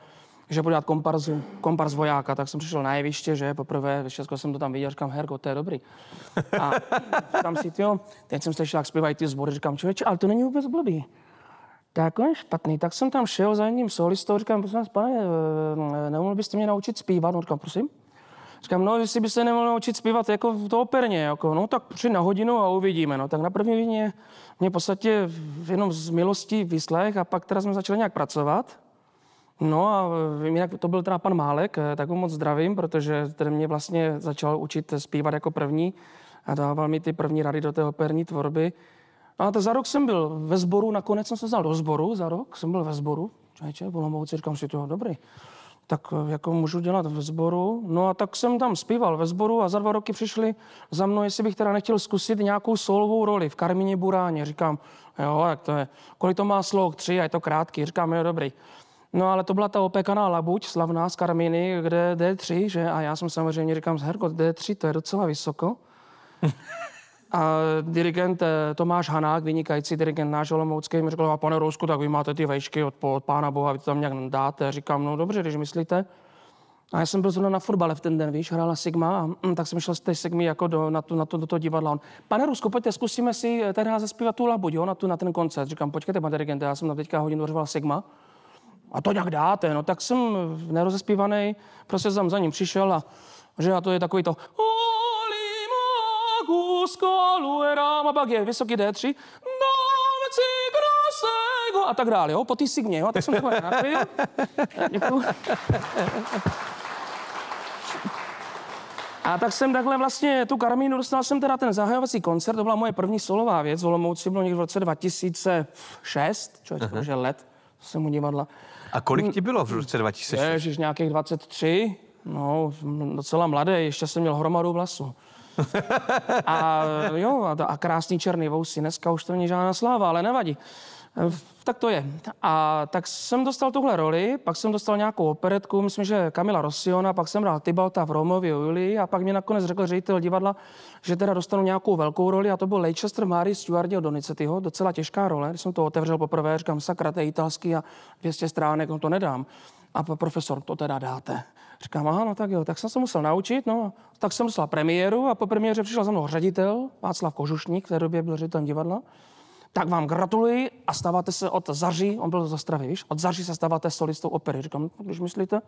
Speaker 3: že budu dělat komparzu, komparz vojáka, tak jsem přišel na jeviště, že poprvé, ve Česku jsem to tam viděl, říkám, Herko, to je dobrý. A říkám si, jo, teď jsem slyšel, jak zpívají ty sbory, říkám, člověče, ale to není vůbec blbý. Tak on je špatný, tak jsem tam šel za jedním solistou, říkám, prosím vás, pane, nemohl byste mě naučit zpívat? No, říkám, prosím. Říkám, no, jestli byste nemohl naučit zpívat jako to operně, jako, no, tak přijď na hodinu a uvidíme. No, tak na první hodině mě v podstatě jenom z milostí vyslech a pak teda jsme začali nějak pracovat. No a jinak to byl teda pan Málek, tak ho moc zdravím, protože ten mě vlastně začal učit zpívat jako první a dával mi ty první rady do té operní tvorby. No a to za rok jsem byl ve sboru, nakonec jsem se vzal do sboru, za rok jsem byl ve sboru, člověče, v Olomouci, říkám si, to dobrý. Tak jako můžu dělat ve sboru. No a tak jsem tam zpíval ve sboru a za dva roky přišli za mnou, jestli bych teda nechtěl zkusit nějakou solovou roli v Karmíně Buráně. Říkám, jo, jak to je, kolik to má slok, tři a je to krátký. Říkám, jo, dobrý. No ale to byla ta opékaná labuť, slavná z Karmíny, kde D tři, že? A já jsem samozřejmě říkám, Herko, D tři, to je docela vysoko. A dirigent Tomáš Hanák, vynikající dirigent náš olomoucký, mi řekl, a pane Rousku, tak vy máte ty vejšky od, od pána Boha, vy to tam nějak dáte. Říkám, no dobře, když myslíte. A já jsem byl zrovna na fotbale v ten den, víš, hrála Sigma, a mm, tak jsem šel z té Sigmy jako do, na, tu, na to, do toho divadla. On, pane Rusku, pojďte, zkusíme si teda zaspívat tu labuť, jo, na, tu, na ten koncert. Říkám, počkejte, pane dirigente, já jsem tam teďka hodinu řval Sigma. A to nějak dáte, no tak jsem nerozespívaný, prostě jsem za ním přišel a že a to je takový to a pak je vysoký D tři a tak dále, jo, po té Sigmě, jo, tak jsem takhle napil. Děkuju. A tak jsem takhle vlastně tu Karmínu dostal jsem teda ten zahajovací koncert, to byla moje první solová věc, v Olomouci bylo někdy v roce dva tisíce šest, člověk, to už je let, jsem u divadla.
Speaker 1: A kolik ti bylo v roce dva tisíce šest?
Speaker 3: Ježiš, nějakých dvacet tři, no, docela mladý, ještě jsem měl hromadu vlasu. A jo, a, a krásný černý vousy, dneska už to není žádná sláva, ale nevadí. Tak to je. A tak jsem dostal tuhle roli, pak jsem dostal nějakou operetku, myslím, že Kamila Rossiona, pak jsem hrál Tybalta v Romově Julii a pak mě nakonec řekl ředitel divadla, že teda dostanu nějakou velkou roli a to byl Leicester Mary Stuarti od Donizettiho, docela těžká role. Když jsem to otevřel poprvé, říkám, sakra, to je italský a dvě stě stránek, no to nedám. A profesor, to teda dáte. Říkám, aha, no tak jo, tak jsem se musel naučit, no, tak jsem dostal premiéru a po premiéře přišel za mnou ředitel, Václav Kožušník, v té době byl ředitelem divadla. Tak vám gratuluji a stáváte se od Zaří, on byl z Ostravy, víš, od Zaří se stáváte solistou opery. Říkám, no, když myslíte,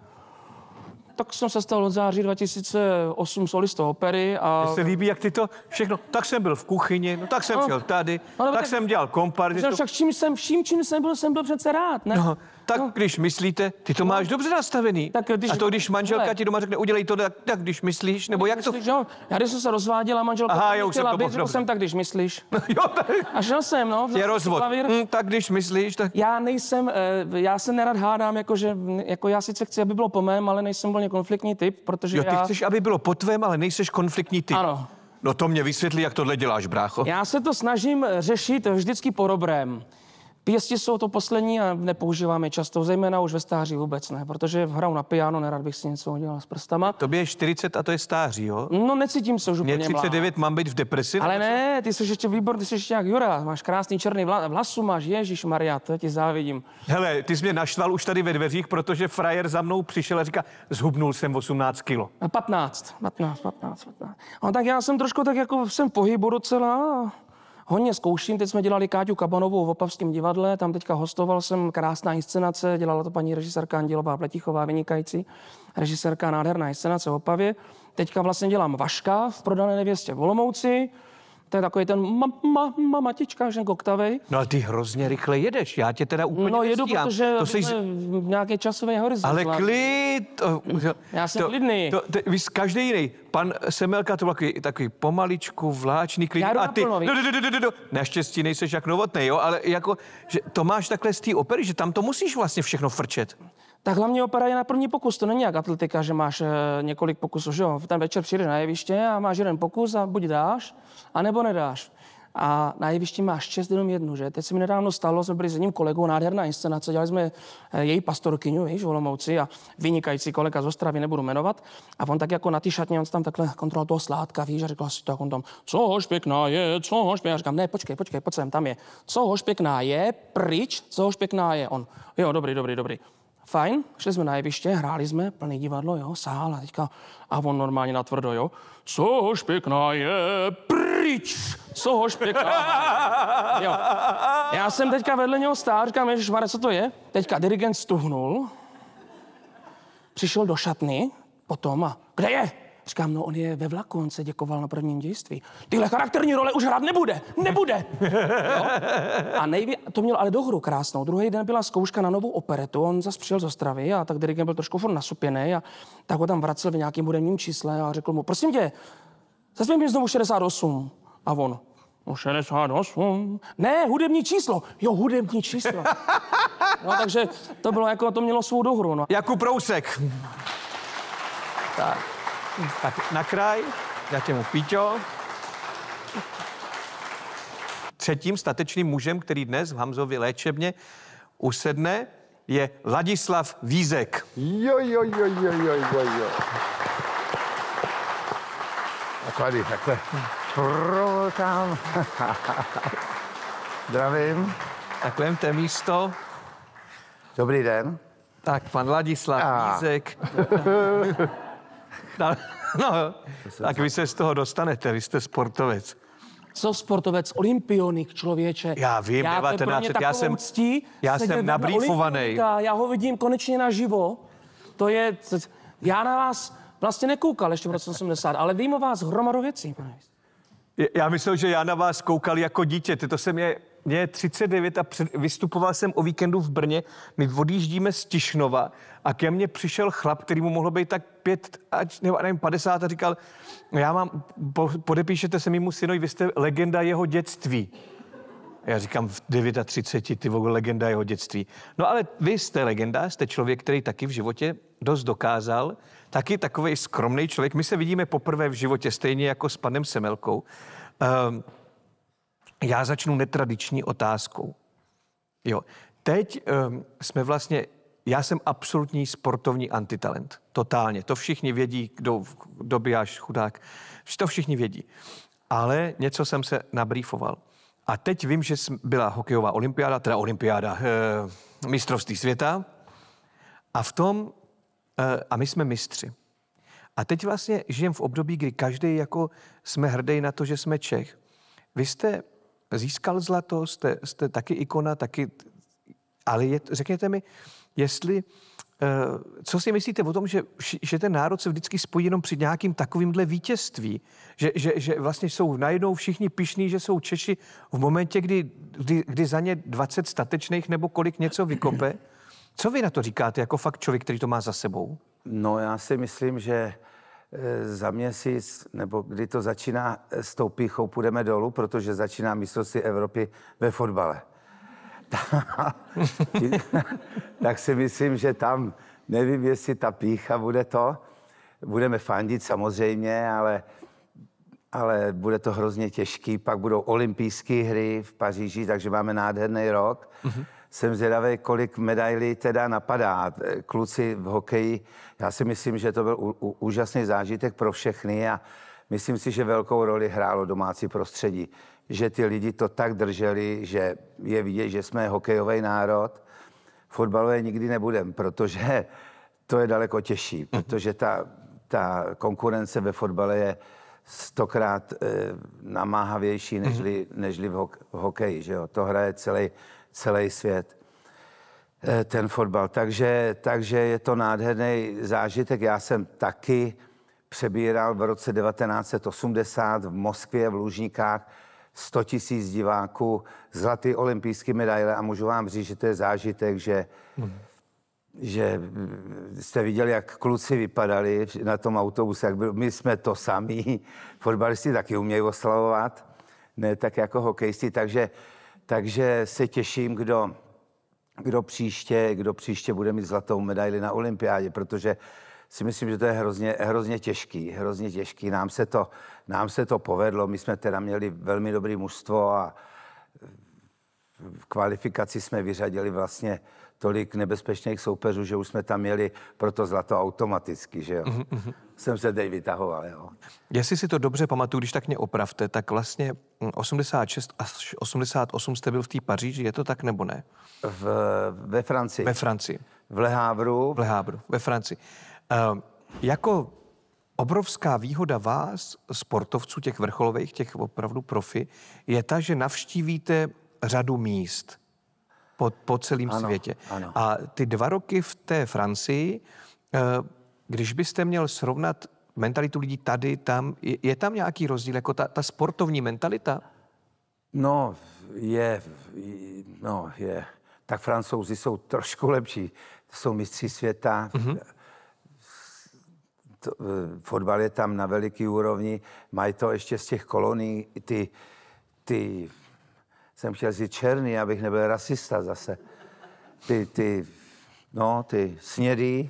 Speaker 3: tak jsem se stal od září dva tisíce osm solistou opery a...
Speaker 1: Mně se líbí, jak ty to všechno, tak jsem byl v kuchyni, no tak jsem
Speaker 3: no,
Speaker 1: šel tady,
Speaker 3: no,
Speaker 1: tak,
Speaker 3: tak
Speaker 1: jsem dělal kompar.
Speaker 3: To... Však čím jsem, vším, čím jsem byl, jsem byl přece rád, ne?
Speaker 1: No, tak no. Když myslíte, ty to
Speaker 3: no.
Speaker 1: máš dobře nastavený.
Speaker 3: Tak, když,
Speaker 1: a to, když manželka
Speaker 3: hele.
Speaker 1: ti doma řekne, udělej to, tak, tak když myslíš, nebo jak
Speaker 3: myslíš,
Speaker 1: to...
Speaker 3: Jo? Já když jsem se rozváděla, manželka
Speaker 1: Aha, já už jsem to
Speaker 3: být, řekl jsem, tak když myslíš.
Speaker 1: jo, tak...
Speaker 3: A šel jsem, no.
Speaker 1: Je rozvod. Hm, tak když myslíš, tak...
Speaker 3: Já nejsem, já se nerad hádám, jakože, jako já sice chci, aby bylo po mém, ale nejsem úplně konfliktní typ, protože
Speaker 1: jo, ty
Speaker 3: já...
Speaker 1: chceš, aby bylo po tvém, ale nejseš konfliktní typ.
Speaker 3: Ano.
Speaker 1: No to mě vysvětlí, jak tohle děláš, brácho.
Speaker 3: Já se to snažím řešit vždycky po dobrém. Pěsti jsou to poslední a nepoužívám je často, zejména už ve stáří vůbec ne, protože hraju na piano, nerad bych si něco udělal s prstama.
Speaker 1: Tobě je čtyřicet a to je stáří, jo?
Speaker 3: No necítím se už úplně
Speaker 1: Mě třicet devět, mám být v depresi?
Speaker 3: Ale ne, ty jsi ještě výborný, ty jsi ještě jak Jura, máš krásný černý vla, vlasu, máš, Ježíš Maria, to ti závidím.
Speaker 1: Hele, ty jsi mě naštval už tady ve dveřích, protože frajer za mnou přišel a říká, zhubnul jsem osmnáct kilo.
Speaker 3: patnáct, patnáct, patnáct, patnáct. No tak já jsem trošku tak jako jsem v pohybu docela. Hodně zkouším, teď jsme dělali Káťu Kabanovou v Opavském divadle, tam teďka hostoval jsem, krásná inscenace, dělala to paní režisérka Andělová Pletichová, vynikající režisérka, nádherná inscenace v Opavě. Teďka vlastně dělám Vaška v Prodané nevěstě v Olomouci, to je takový ten ma, ma, ma, matička, že koktavej.
Speaker 1: No ale ty hrozně rychle jedeš, já tě teda úplně
Speaker 3: No jedu,
Speaker 1: nestíhám.
Speaker 3: protože
Speaker 1: to jsi...
Speaker 3: nějaký časový horizont.
Speaker 1: Ale klid! To,
Speaker 3: já jsem
Speaker 1: to,
Speaker 3: klidný.
Speaker 1: To, to, to, víš, každý jiný. Pan Semelka to byl takový, takový pomaličku, vláčný, klidný.
Speaker 3: Já jdu
Speaker 1: a ty,
Speaker 3: naplno,
Speaker 1: do, do, do, do, do. Naštěstí nejseš jak Novotnej, jo, ale jako, že to máš takhle z té opery, že tam to musíš vlastně všechno frčet.
Speaker 3: Tak hlavně opera je na první pokus, to není jak atletika, že máš e, několik pokusů, že jo. Ten večer přijdeš na jeviště a máš jeden pokus a buď dáš, anebo nedáš. A na jevišti máš čest jenom jednu, že? Teď se mi nedávno stalo, jsme byli s jedním kolegou, nádherná inscenace, dělali jsme její pastorkyňu, víš, v Olomouci a vynikající kolega z Ostravy, nebudu jmenovat. A on tak jako na ty šatně, on tam takhle kontroloval toho sládka, víš, a řekl si tak, on tam, což pěkná je, což pěkná, já říkám, ne, počkej, počkej, pojď sem, tam je, což pěkná je, pryč, což pěkná je, on, jo, dobrý, dobrý, dobrý. fajn, šli jsme na jeviště, hráli jsme, plný divadlo, jo, sál a teďka, a on normálně natvrdo, jo, což pěkná je, pryč, což pěkná je. Jo. Já jsem teďka vedle něho stál, říkám, ježišmarja, co to je? Teďka dirigent stuhnul, přišel do šatny potom a kde je? Říkám, no on je ve vlaku, on se děkoval na prvním dějství. Tyhle charakterní role už hrát nebude, nebude. Jo? A nejvě... to měl ale dohru krásnou. Druhý den byla zkouška na novou operetu, on zase přijel z Ostravy a tak dirigent byl trošku furt nasupěný a tak ho tam vracel v nějakým hudebním čísle a řekl mu, prosím tě, zase mi znovu šedesát osm. A on, no šedesát osm. Ne, hudební číslo. Jo, hudební číslo. No, takže to bylo jako, to mělo svou dohru. No.
Speaker 1: Jakub Prousek. Tak. Tak na kraj, já tě mu Píťo. Třetím statečným mužem, který dnes v Hamzově léčebně usedne, je Ladislav Vízek.
Speaker 2: Jo, jo, jo, jo, jo, jo, jo.
Speaker 4: Takhle, takhle. Tam. Zdravím.
Speaker 1: Tak vemte místo.
Speaker 4: Dobrý den.
Speaker 1: Tak, pan Ladislav
Speaker 4: A.
Speaker 1: Vízek. No, no, tak vy se z toho dostanete, vy jste sportovec.
Speaker 3: Co sportovec, olympionik, člověče.
Speaker 1: Já vím,
Speaker 3: já,
Speaker 1: devatenáct
Speaker 3: to je pro mě
Speaker 1: já
Speaker 3: takovou
Speaker 1: jsem-
Speaker 3: ctí,
Speaker 1: já
Speaker 3: sedět
Speaker 1: jsem
Speaker 3: vedle
Speaker 1: nabrýfovanej.
Speaker 3: olympionika, Já ho vidím konečně naživo. To je, já na vás vlastně nekoukal ještě v roce osmdesát, ale vím o vás hromadu věcí. Pane.
Speaker 1: Já myslel, že já na vás koukal jako dítě. To jsem je, mě je třicet devět a před, vystupoval jsem o víkendu v Brně. My odjíždíme z Tišnova a ke mně přišel chlap, který mu mohlo být tak pět, až, nebo nevím, padesát a říkal, no já mám, po, podepíšete se mému synovi, vy jste legenda jeho dětství. A já říkám, v třicet devět, ty vole, legenda jeho dětství. No ale vy jste legenda, jste člověk, který taky v životě dost dokázal, taky takovej skromný člověk. My se vidíme poprvé v životě, stejně jako s panem Semelkou. Um, já začnu netradiční otázkou. Jo, teď um, jsme vlastně, já jsem absolutní sportovní antitalent. Totálně. To všichni vědí, kdo, kdo by až chudák. To všichni vědí. Ale něco jsem se nabrýfoval. A teď vím, že byla hokejová olympiáda, teda olympiáda, e, mistrovství světa. A v tom, e, a my jsme mistři. A teď vlastně žijem v období, kdy každý jako jsme hrdý na to, že jsme Čech. Vy jste získal zlato, jste, jste taky ikona, taky, ale je, řekněte mi, jestli, e, co si myslíte o tom, že, že ten národ se vždycky spojí jenom při nějakým takovýmhle vítězství, že, že, že vlastně jsou najednou všichni pyšní, že jsou Češi v momentě, kdy, kdy, kdy za ně dvacet statečných nebo kolik něco vykope. Co vy na to říkáte jako fakt člověk, který to má za sebou?
Speaker 4: No já si myslím, že za měsíc, nebo kdy to začíná s tou pýchou, půjdeme dolů, protože začíná mistrovství Evropy ve fotbale. Tak si myslím, že tam, nevím, jestli ta pýcha bude to, budeme fandit samozřejmě, ale, ale bude to hrozně těžký. Pak budou olympijské hry v Paříži, takže máme nádherný rok. Mm-hmm. Jsem zvědavý, kolik medailí teda napadá. Kluci v hokeji, já si myslím, že to byl u, u, úžasný zážitek pro všechny a myslím si, že velkou roli hrálo domácí prostředí. Že ty lidi to tak drželi, že je vidět, že jsme hokejový národ. Fotbalové nikdy nebudem, protože to je daleko těžší, protože ta, ta konkurence ve fotbale je stokrát eh, namáhavější nežli, nežli v, hok, v hokeji. Že jo? To hraje celý, celý svět, eh, ten fotbal. Takže, takže je to nádherný zážitek. Já jsem taky přebíral v roce devatenáct set osmdesát v Moskvě, v Lužníkách, sto tisíc diváků, zlatý olympijský medaile a můžu vám říct, že to je zážitek, že, hmm. že jste viděli, jak kluci vypadali na tom autobuse, jak byl, my jsme to sami, fotbalisti taky umějí oslavovat, ne tak jako hokejisti, takže, takže se těším, kdo, kdo, příště, kdo příště bude mít zlatou medaili na olympiádě, protože si myslím, že to je hrozně, hrozně těžký, hrozně těžký. Nám se, to, nám se to povedlo, my jsme teda měli velmi dobrý mužstvo a v kvalifikaci jsme vyřadili vlastně tolik nebezpečných soupeřů, že už jsme tam měli pro to zlato automaticky, že jo. Mm-hmm. Jsem se teď vytahoval, jo.
Speaker 1: Jestli si to dobře pamatuju, když tak mě opravte, tak vlastně osmdesát šest až osmdesát osm jste byl v té Paříži, je to tak nebo ne?
Speaker 4: V, ve Francii.
Speaker 1: Ve Francii.
Speaker 4: V Le Havru.
Speaker 1: V Le Havru, ve Francii. Uh, jako obrovská výhoda vás, sportovců, těch vrcholových, těch opravdu profi, je ta, že navštívíte řadu míst po, po celém
Speaker 4: ano,
Speaker 1: světě.
Speaker 4: Ano.
Speaker 1: A ty dva roky v té Francii, když byste měl srovnat mentalitu lidí tady, tam, je, je tam nějaký rozdíl, jako ta, ta sportovní mentalita?
Speaker 4: No, je, no, je. Tak Francouzi jsou trošku lepší. Jsou mistři světa. Mm-hmm. To, fotbal je tam na veliký úrovni. Mají to ještě z těch kolonií. Ty, ty, jsem chtěl říct černý, abych nebyl rasista zase. Ty, ty, no, ty snědý.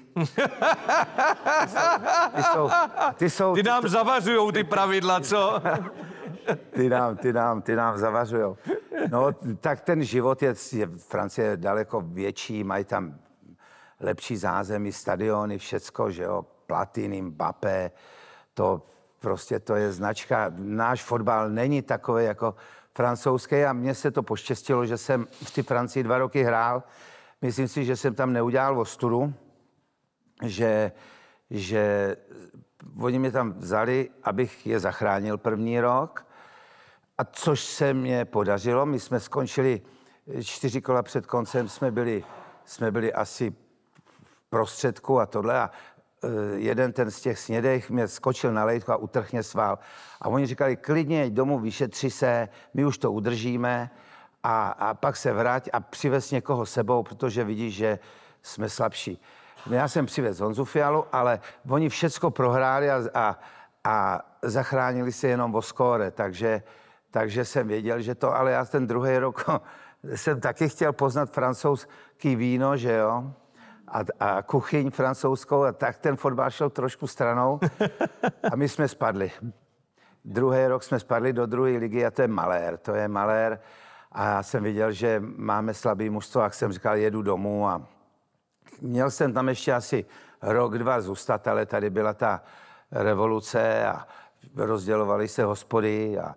Speaker 4: Ty jsou, ty jsou...
Speaker 1: Ty nám zavařujou ty pravidla, co?
Speaker 4: Ty nám, ty nám, ty nám zavařujou. No, tak ten život je, je Francie je daleko větší, mají tam lepší zázemí, stadiony, všecko, že jo, Platiny, Mbappé, to prostě to je značka. Náš fotbal není takový jako francouzský a mně se to poštěstilo, že jsem v té Francii dva roky hrál. Myslím si, že jsem tam neudělal ostudu, že, že oni mě tam vzali, abych je zachránil první rok, a což se mně podařilo. My jsme skončili čtyři kola před koncem, jsme byli, jsme byli asi v prostředku a tohle a jeden ten z těch snědech mě skočil na lejtko a utrhl mě sval. A oni říkali, klidně jeď domů, vyšetři se, my už to udržíme a, a pak se vrať a přivez někoho sebou, protože vidíš, že jsme slabší. Já jsem přivez Honzu Fialu, ale oni všecko prohráli a, a, a zachránili se jenom o skóre, takže, takže jsem věděl, že to, ale já ten druhý rok jsem taky chtěl poznat francouzský víno, že jo, a, a kuchyň francouzskou, a tak ten fotbal šel trošku stranou a my jsme spadli. Druhý rok jsme spadli do druhé ligy a to je malér, to je malér a já jsem viděl, že máme slabý mužstvo, jak jsem říkal, jedu domů a měl jsem tam ještě asi rok, dva zůstat, ale tady byla ta revoluce a rozdělovaly se hospody a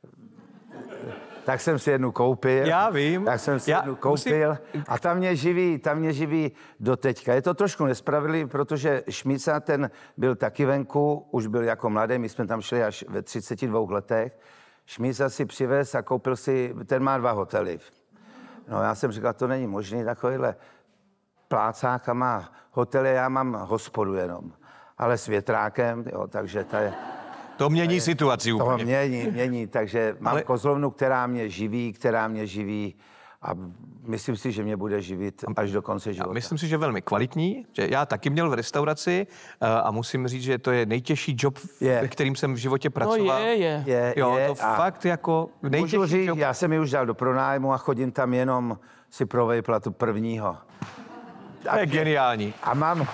Speaker 4: tak jsem si jednu koupil.
Speaker 1: Já vím.
Speaker 4: Tak jsem si
Speaker 1: Já
Speaker 4: jednu koupil
Speaker 1: musím...
Speaker 4: a tam mě živí, tam mě živí do teďka. Je to trošku nespravedlivý, protože Šmíca, ten byl taky venku, už byl jako mladý, my jsme tam šli až ve třiceti dvou letech. Šmíca si přivez a koupil si, ten má dva hotely. No já jsem říkal, to není možný, takovýhle plácák a má hotely, já mám hospodu jenom, ale s větrákem, jo, takže to je...
Speaker 1: To mění situaci úplně.
Speaker 4: To mění, mění, takže mám ale... kozlovnu, která mě živí, která mě živí a myslím si, že mě bude živit až do konce života.
Speaker 1: Já myslím si, že velmi kvalitní, že já taky měl v restauraci a musím říct, že to je nejtěžší job,
Speaker 4: je.
Speaker 1: ve kterým jsem v životě pracoval.
Speaker 3: No je, je.
Speaker 4: je
Speaker 1: jo,
Speaker 4: je,
Speaker 1: to fakt jako nejtěžší
Speaker 4: říct,
Speaker 1: job.
Speaker 4: Já jsem ji už dal do pronájmu a chodím tam jenom si pro vejplatu prvního.
Speaker 1: To je geniální.
Speaker 4: A mám...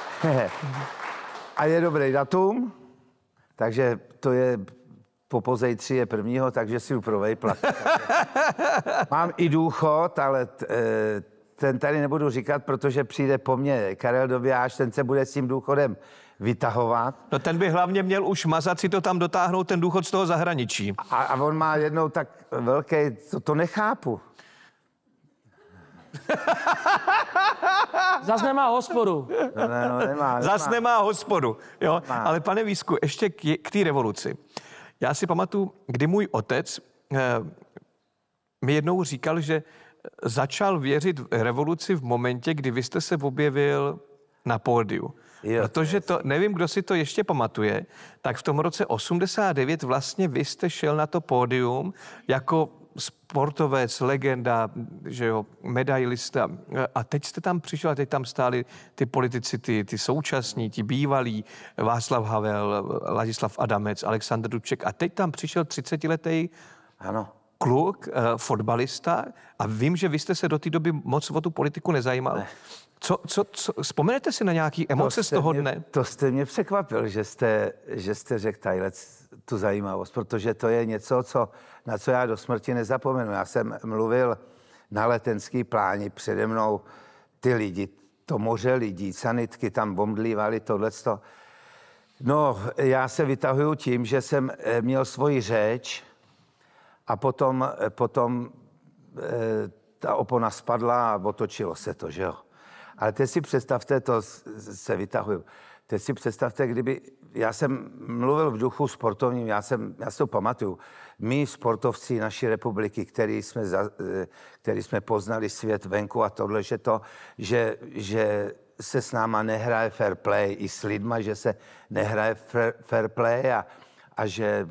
Speaker 4: a je dobrý datum, takže to je po pozejtří je prvního, takže si uprovej plat. Mám i důchod, ale t, ten tady nebudu říkat, protože přijde po mně Karel Dobijáš, ten se bude s tím důchodem vytahovat.
Speaker 1: No ten by hlavně měl už mazat si to tam dotáhnout, ten důchod z toho zahraničí.
Speaker 4: A, a on má jednou tak velký, to, to nechápu.
Speaker 3: Zas nemá hospodu.
Speaker 4: No, no, no, nemá, nemá.
Speaker 1: Zas nemá hospodu. Jo?
Speaker 4: Nemá.
Speaker 1: Ale pane Vísku, ještě k té revoluci. Já si pamatuju, kdy můj otec eh, mi jednou říkal, že začal věřit v revoluci v momentě, kdy vy jste se objevil na pódiu. Jo, protože to, nevím, kdo si to ještě pamatuje, tak v tom roce osmdesát devět vlastně vy jste šel na to pódium jako sportovec, legenda, že jo, medailista. A teď jste tam přišel a teď tam stáli ty politici, ty, ty současní, ti bývalí, Václav Havel, Ladislav Adamec, Alexander Dubček. A teď tam přišel třicetiletý
Speaker 4: ano.
Speaker 1: kluk, uh, fotbalista a vím, že vy jste se do té doby moc o tu politiku nezajímal. Ne. Co, co, co, vzpomenete si na nějaký emoce to z toho
Speaker 4: mě,
Speaker 1: dne?
Speaker 4: To jste mě překvapil, že jste, že jste řekl tadyhle tu zajímavost, protože to je něco, co, na co já do smrti nezapomenu. Já jsem mluvil na letenský pláni přede mnou ty lidi, to moře lidí, sanitky tam bomdlívali, tohleto. No, já se vytahuju tím, že jsem měl svoji řeč a potom, potom e, ta opona spadla a otočilo se to, že jo. Ale teď si představte, to se vytahuju, teď si představte, kdyby, já jsem mluvil v duchu sportovním, já, jsem, já si to pamatuju, my sportovci naší republiky, který jsme, za, který jsme poznali svět venku a tohle, že to, že, že se s náma nehraje fair play i s lidma, že se nehraje fair, fair play a, a že,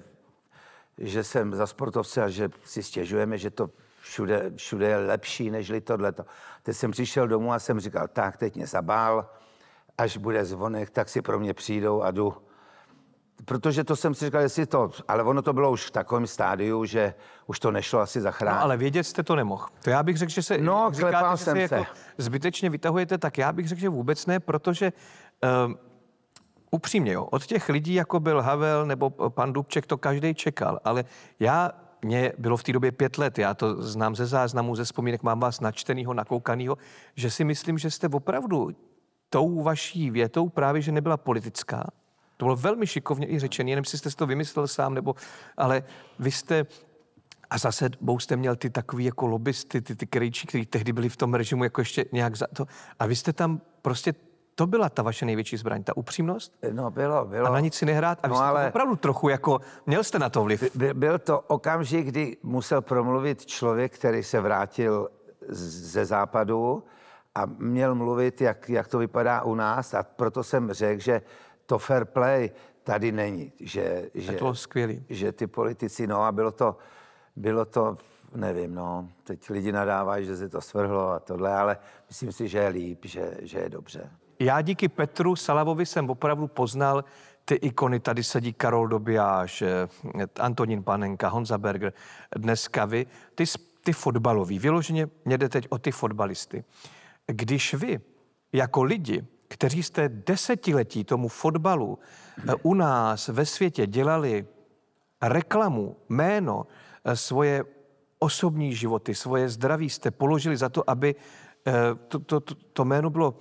Speaker 4: že jsem za sportovce a že si stěžujeme, že to všude, všude je lepší nežli tohleto. Teď jsem přišel domů a jsem říkal, tak teď mě zabál, až bude zvonek, tak si pro mě přijdou a jdu. Protože to jsem si říkal, jestli to, ale ono to bylo už v takovém stádiu, že už to nešlo asi zachránit.
Speaker 1: No, ale vědět jste to nemohl. To já bych řekl, že se,
Speaker 4: no,
Speaker 1: jak říkáte, že
Speaker 4: jsem
Speaker 1: se,
Speaker 4: se
Speaker 1: jako zbytečně vytahujete, tak já bych řekl, že vůbec ne, protože um, upřímně, jo, od těch lidí, jako byl Havel nebo pan Dubček, to každý čekal, ale já, mně bylo v té době pět let, já to znám ze záznamů, ze vzpomínek, mám vás načtenýho, nakoukanýho, že si myslím, že jste opravdu tou vaší větou právě, že nebyla politická. To bylo velmi šikovně i řečený, jenom si jste si to vymyslel sám, nebo, ale vy jste, a zase bou jste měl ty takový jako lobbysty, ty, ty krejčí, kteří tehdy byli v tom režimu jako ještě nějak za to, a vy jste tam prostě, to byla ta vaše největší zbraň, ta upřímnost?
Speaker 4: No, bylo, bylo.
Speaker 1: A na nic si nehrát, a vy
Speaker 4: no,
Speaker 1: jste
Speaker 4: ale...
Speaker 1: to opravdu trochu jako, měl jste na to vliv.
Speaker 4: By, byl to okamžik, kdy musel promluvit člověk, který se vrátil ze západu a měl mluvit, jak, jak to vypadá u nás, a proto jsem řekl, že to fair play tady není, že, že,
Speaker 1: to skvělý.
Speaker 4: že ty politici, no a bylo to, bylo to, nevím, no, teď lidi nadávají, že se to svrhlo a tohle, ale myslím si, že je líp, že, že je dobře.
Speaker 1: Já díky Petru Salavovi jsem opravdu poznal ty ikony, tady sedí Karol Dobijáš, Antonín Panenka, Honza Berger, dneska vy, ty, ty fotbaloví, vyloženě mě jde teď o ty fotbalisty. Když vy jako lidi, kteří jste desetiletí tomu fotbalu u nás ve světě dělali reklamu, jméno, svoje osobní životy, svoje zdraví jste položili za to, aby to, to, to, to jméno bylo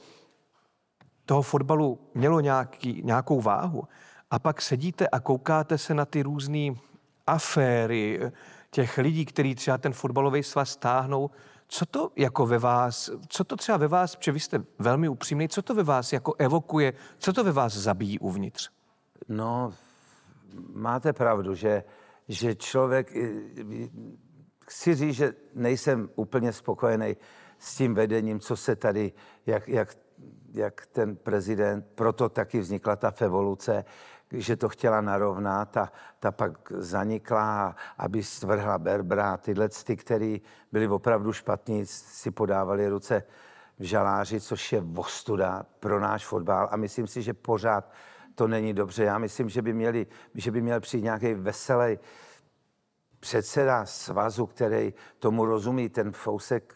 Speaker 1: toho fotbalu mělo nějaký, nějakou váhu. A pak sedíte a koukáte se na ty různé aféry těch lidí, kteří třeba ten fotbalový svaz stáhnou. Co to jako ve vás, co to třeba ve vás, protože vy jste velmi upřímný, co to ve vás jako evokuje, co to ve vás zabíjí uvnitř?
Speaker 4: No, máte pravdu, že, že člověk, chci říct, že nejsem úplně spokojený s tím vedením, co se tady, jak, jak, jak ten prezident, proto taky vznikla ta evoluce, že to chtěla narovnat a ta pak zanikla, aby stvrhla Berbera. Tyhle ty, který byli opravdu špatní, si podávali ruce v žaláři, což je ostuda pro náš fotbal. A myslím si, že pořád to není dobře. Já myslím, že by, měli, že by měl přijít nějaký veselý předseda svazu, který tomu rozumí. Ten Fousek,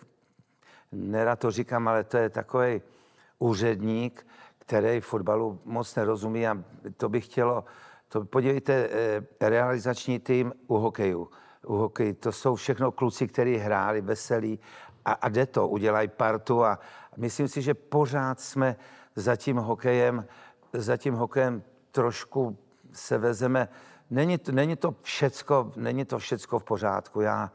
Speaker 4: nerad to říkám, ale to je takový úředník, který fotbalu moc nerozumí, a to by chtělo, to podívejte, realizační tým u hokeju. U hokeji, to jsou všechno kluci, kteří hráli veselí a, a jde to, udělají partu a myslím si, že pořád jsme za tím hokejem, za tím hokejem trošku se vezeme. Není to, není to všecko, není to všecko v pořádku. Já,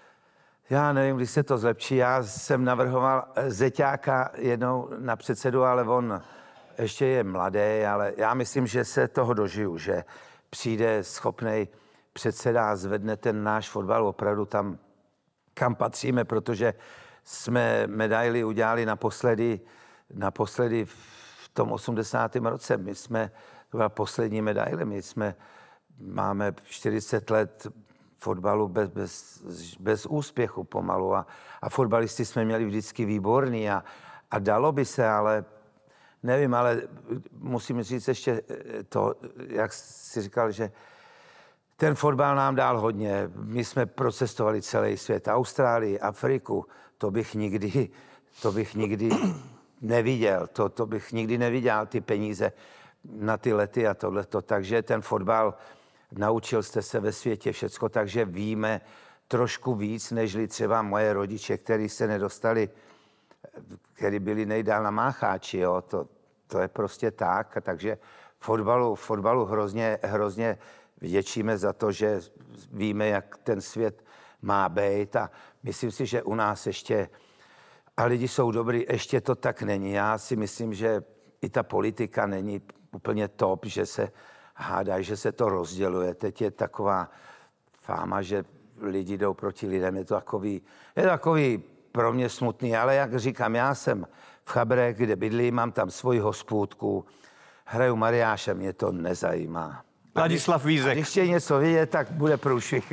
Speaker 4: já nevím, když se to zlepší. Já jsem navrhoval Zeťáka jednou na předsedu, ale on ještě je mladý, ale já myslím, že se toho dožiju, že přijde schopnej předseda a zvedne ten náš fotbal opravdu tam, kam patříme, protože jsme medaily udělali naposledy, naposledy v tom osmdesátém roce. My jsme, to byla poslední medaile, my jsme, máme čtyřicet let fotbalu bez, bez, bez úspěchu pomalu a, a fotbalisty jsme měli vždycky výborný a, a dalo by se, ale nevím, ale musím říct ještě to, jak jsi říkal, že ten fotbal nám dal hodně. My jsme procestovali celý svět, Austrálii, Afriku, to bych nikdy, to bych nikdy neviděl, to, to bych nikdy neviděl, ty peníze na ty lety a tohleto. Takže ten fotbal, naučil jste se ve světě všecko, takže víme, trošku víc, nežli třeba moje rodiče, kteří se nedostali, kteří byli nejdál na Mácháči, jo, to, to je prostě tak, takže fotbalu, fotbalu hrozně, hrozně vděčíme za to, že víme, jak ten svět má být a myslím si, že u nás ještě, a lidi jsou dobrý, ještě to tak není. Já si myslím, že i ta politika není úplně top, že se hádají, že se to rozděluje. Teď je taková fáma, že lidi jdou proti lidem. Je to takový, je to takový pro mě smutný, ale jak říkám, já jsem v Chabrech, kde bydlím, mám tam svoji hospůdku, hraju mariáše, mě to nezajímá.
Speaker 1: Ladislav Vízek.
Speaker 4: Když chtějí něco vidět, tak bude průšvih.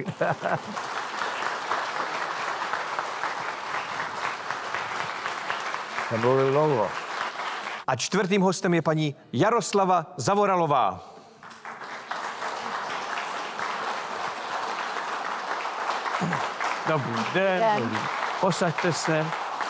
Speaker 4: To bylo dlouho.
Speaker 1: A čtvrtým hostem je paní Jaroslava Zavoralová. Dobrý den. den. Posaďte se.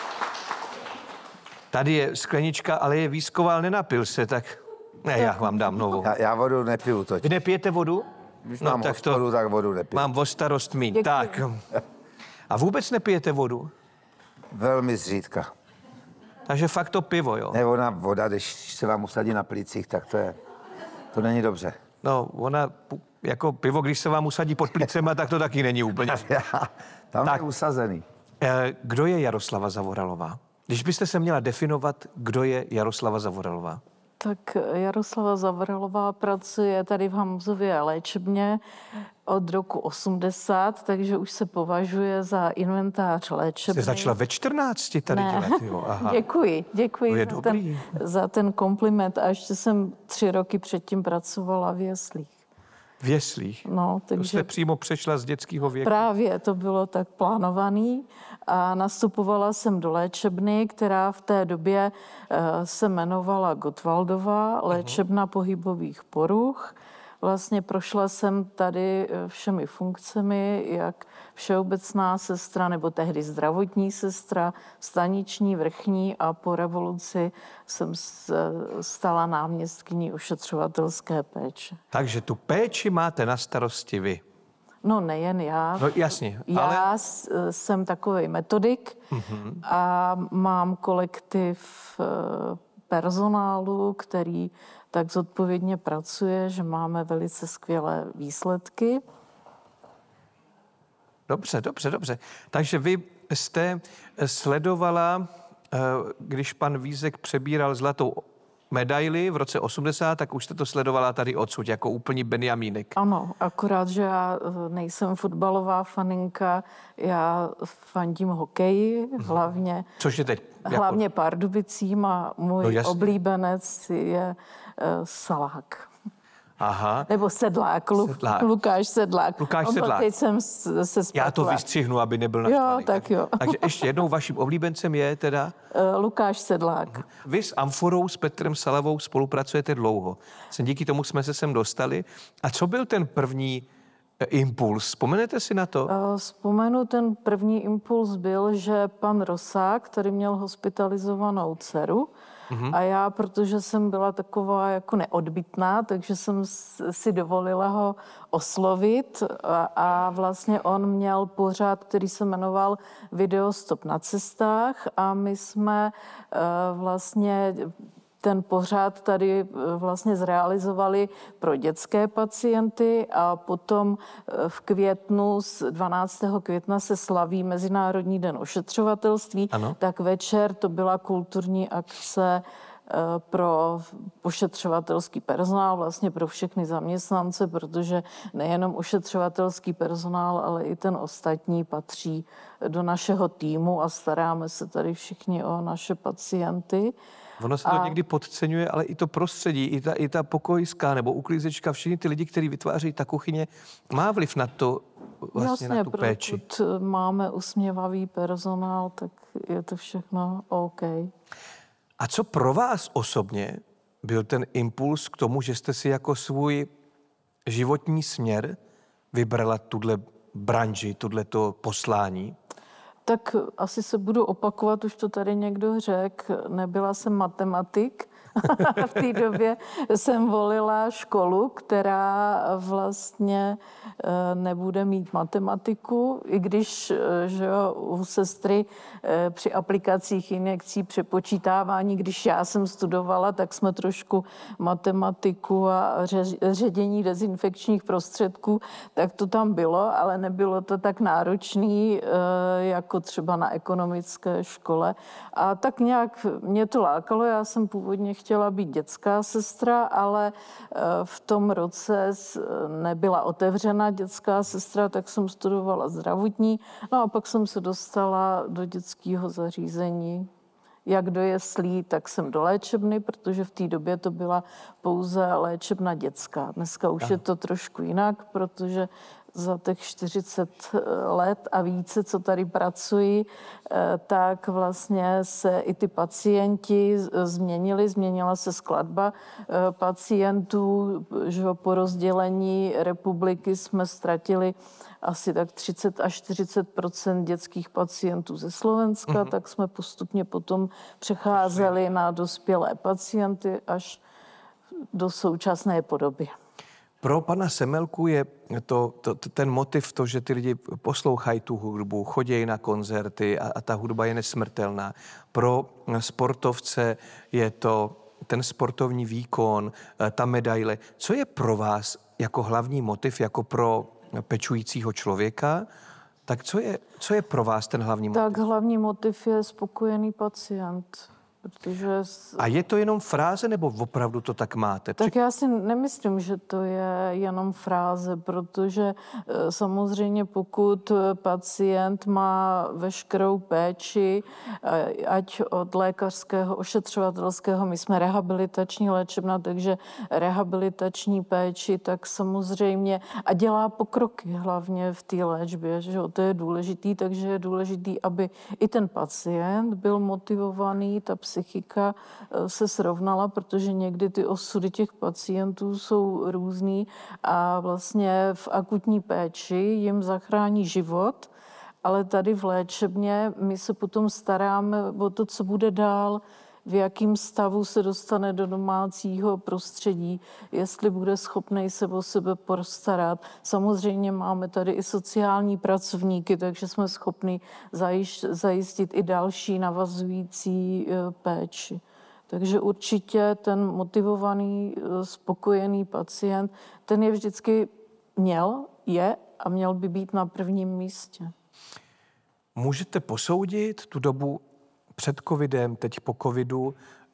Speaker 1: Tady je sklenička, ale je výzková, ale nenapil se, tak ne, já vám dám novou.
Speaker 4: Já, já vodu nepiju totiž.
Speaker 1: Vy nepijete vodu?
Speaker 4: Když no, mám tak hospodu, to tak vodu nepiju.
Speaker 1: Mám o starost míň.
Speaker 5: Děkuji.
Speaker 1: Tak. A vůbec nepijete vodu?
Speaker 4: Velmi zřídka.
Speaker 1: Takže fakt to pivo, jo?
Speaker 4: Ne, ona voda, když se vám usadí na plících, tak to je, to není dobře.
Speaker 1: No, ona, jako pivo, když se vám usadí pod plícema, tak to taky není úplně.
Speaker 4: Tam
Speaker 1: Tak.
Speaker 4: je usazený.
Speaker 1: Kdo je Jaroslava Zavoralová? Když byste se měla definovat, kdo je Jaroslava Zavoralová?
Speaker 5: Tak Jaroslava Zavoralová pracuje tady v Hamzově léčebně od roku osmdesát, takže už se považuje za inventář léčebny.
Speaker 1: Jste začala ve čtrnácti tady
Speaker 5: Ne.
Speaker 1: dělat, jo? Aha.
Speaker 5: Děkuji, děkuji
Speaker 1: To je
Speaker 5: za ten,
Speaker 1: dobrý.
Speaker 5: za ten kompliment. A ještě jsem tři roky předtím pracovala v jeslích.
Speaker 1: V jeslích?
Speaker 5: No,
Speaker 1: To
Speaker 5: takže
Speaker 1: jste přímo přešla z dětského věku?
Speaker 5: právě to bylo tak plánovaný a nastupovala jsem do léčebny, která v té době eh, se jmenovala Gottwaldová, léčebna pohybových poruch. Vlastně prošla jsem tady eh, všemi funkcemi, jak všeobecná sestra, nebo tehdy zdravotní sestra, staniční, vrchní a po revoluci jsem s- stala náměstkyní ošetřovatelské péče.
Speaker 1: Takže tu péči máte na starosti vy.
Speaker 5: No nejen já.
Speaker 1: No jasně,
Speaker 5: Já
Speaker 1: ale
Speaker 5: s- jsem takový metodik a mám kolektiv eh, personálu, který tak zodpovědně pracuje, že máme velice skvělé výsledky.
Speaker 1: dobře, dobře, dobře. Takže vy jste sledovala, eh, když pan Vízek přebíral zlatou medaili v roce osmdesát, tak už jste to sledovala tady odsud, jako úplný Benjamínek.
Speaker 5: Ano, akorát, že já eh, nejsem fotbalová faninka, já fandím hokeji, hlavně,
Speaker 1: Což je teď jako...
Speaker 5: hlavně Pardubicím a můj
Speaker 1: No jasně.
Speaker 5: oblíbenec je eh, Salák.
Speaker 1: Aha.
Speaker 5: Nebo Sedlák, Lu,
Speaker 1: Sedlák.
Speaker 5: Lukáš Sedlák.
Speaker 1: Lukáš
Speaker 5: On byl-
Speaker 1: Sedlák.
Speaker 5: Teď jsem s- se spletla.
Speaker 1: Já to vystřihnu, aby nebyl naštvaný.
Speaker 5: Jo, tak jo.
Speaker 1: Takže ještě jednou vaším oblíbencem je teda...
Speaker 5: Eh, Lukáš Sedlák.
Speaker 1: Vy s Amforou, s Petrem Salavou spolupracujete dlouho. Jsem díky tomu jsme se sem dostali. A co byl ten první eh, impuls? Vzpomenete si na to?
Speaker 5: Eh, Vzpomenu, ten první impuls byl, že pan Rosák, který měl hospitalizovanou dceru, a já, protože jsem byla taková jako neodbytná, takže jsem s- si dovolila ho oslovit a, a vlastně on měl pořad, který se jmenoval Videostop na cestách a my jsme eh, vlastně ten pořad tady eh, vlastně zrealizovali pro dětské pacienty a potom eh, v květnu, z dvanáctého května se slaví Mezinárodní den ošetřovatelství,
Speaker 1: Ano.
Speaker 5: tak večer to byla kulturní akce eh, pro ošetřovatelský personál, vlastně pro všechny zaměstnance, protože nejenom ošetřovatelský personál, ale i ten ostatní patří do našeho týmu a staráme se tady všichni o naše pacienty.
Speaker 1: Ono se to
Speaker 5: a-
Speaker 1: někdy podceňuje, ale i to prostředí, i ta, i ta pokojská nebo uklízečka, všichni ty lidi, kteří vytváří ta kuchyně, má vliv na to, vlastně na tu péči.
Speaker 5: pokud máme usměvavý personál, tak je to všechno OK.
Speaker 1: A co pro vás osobně byl ten impuls k tomu, že jste si jako svůj životní směr vybrala tuhle branži, tuto poslání?
Speaker 5: Tak asi se budu opakovat, už to tady někdo řekl, nebyla jsem matematik, V té době jsem volila školu, která vlastně nebude mít matematiku, i když že jo, u sestry při aplikacích injekcí přepočítávání, když já jsem studovala, tak jsme trošku matematiku a ředění dezinfekčních prostředků, tak to tam bylo, ale nebylo to tak náročný jako třeba na ekonomické škole. A tak nějak mě to lákalo, já jsem původně chtěla být dětská sestra, ale v tom roce nebyla otevřena dětská sestra, tak jsem studovala zdravotní. No a pak jsem se dostala do dětského zařízení. Jak do jeslí, tak jsem do léčebny, protože v té době to byla pouze léčebna dětská. Dneska už je to trošku jinak, protože za těch čtyřicet let a více, co tady pracuji, tak vlastně se i ty pacienti změnili, změnila se skladba pacientů, že po rozdělení republiky jsme ztratili asi tak třicet až čtyřicet procent dětských pacientů ze Slovenska, mm-hmm. tak jsme postupně potom přecházeli na dospělé pacienty až do současné podoby.
Speaker 1: Pro pana Semelku je to, to, ten motiv to, že ty lidi poslouchají tu hudbu, chodí na koncerty a, a ta hudba je nesmrtelná. Pro sportovce je to ten sportovní výkon, ta medaile. Co je pro vás jako hlavní motiv, jako pro pečujícího člověka, tak co je, co je pro vás ten hlavní motiv?
Speaker 5: Tak hlavní motiv je spokojený pacient. Protože...
Speaker 1: A je to jenom fráze, nebo opravdu to tak máte?
Speaker 5: Tak já si nemyslím, že to je jenom fráze, protože samozřejmě pokud pacient má veškerou péči, ať od lékařského, ošetřovatelského, my jsme rehabilitační léčebna, takže rehabilitační péči, tak samozřejmě a dělá pokroky hlavně v té léčbě, že to je důležitý, takže je důležitý, aby i ten pacient byl motivovaný, ta psychika se srovnala, protože někdy ty osudy těch pacientů jsou různý a vlastně v akutní péči jim zachrání život, ale tady v léčebně my se potom staráme o to, co bude dál, v jakém stavu se dostane do domácího prostředí, jestli bude schopný se o sebe postarat. Samozřejmě máme tady i sociální pracovníky, takže jsme schopni zajistit i další navazující péči. Takže určitě ten motivovaný, spokojený pacient, ten je vždycky měl, je a měl by být na prvním místě.
Speaker 1: Můžete posoudit tu dobu před covidem, teď po covidu?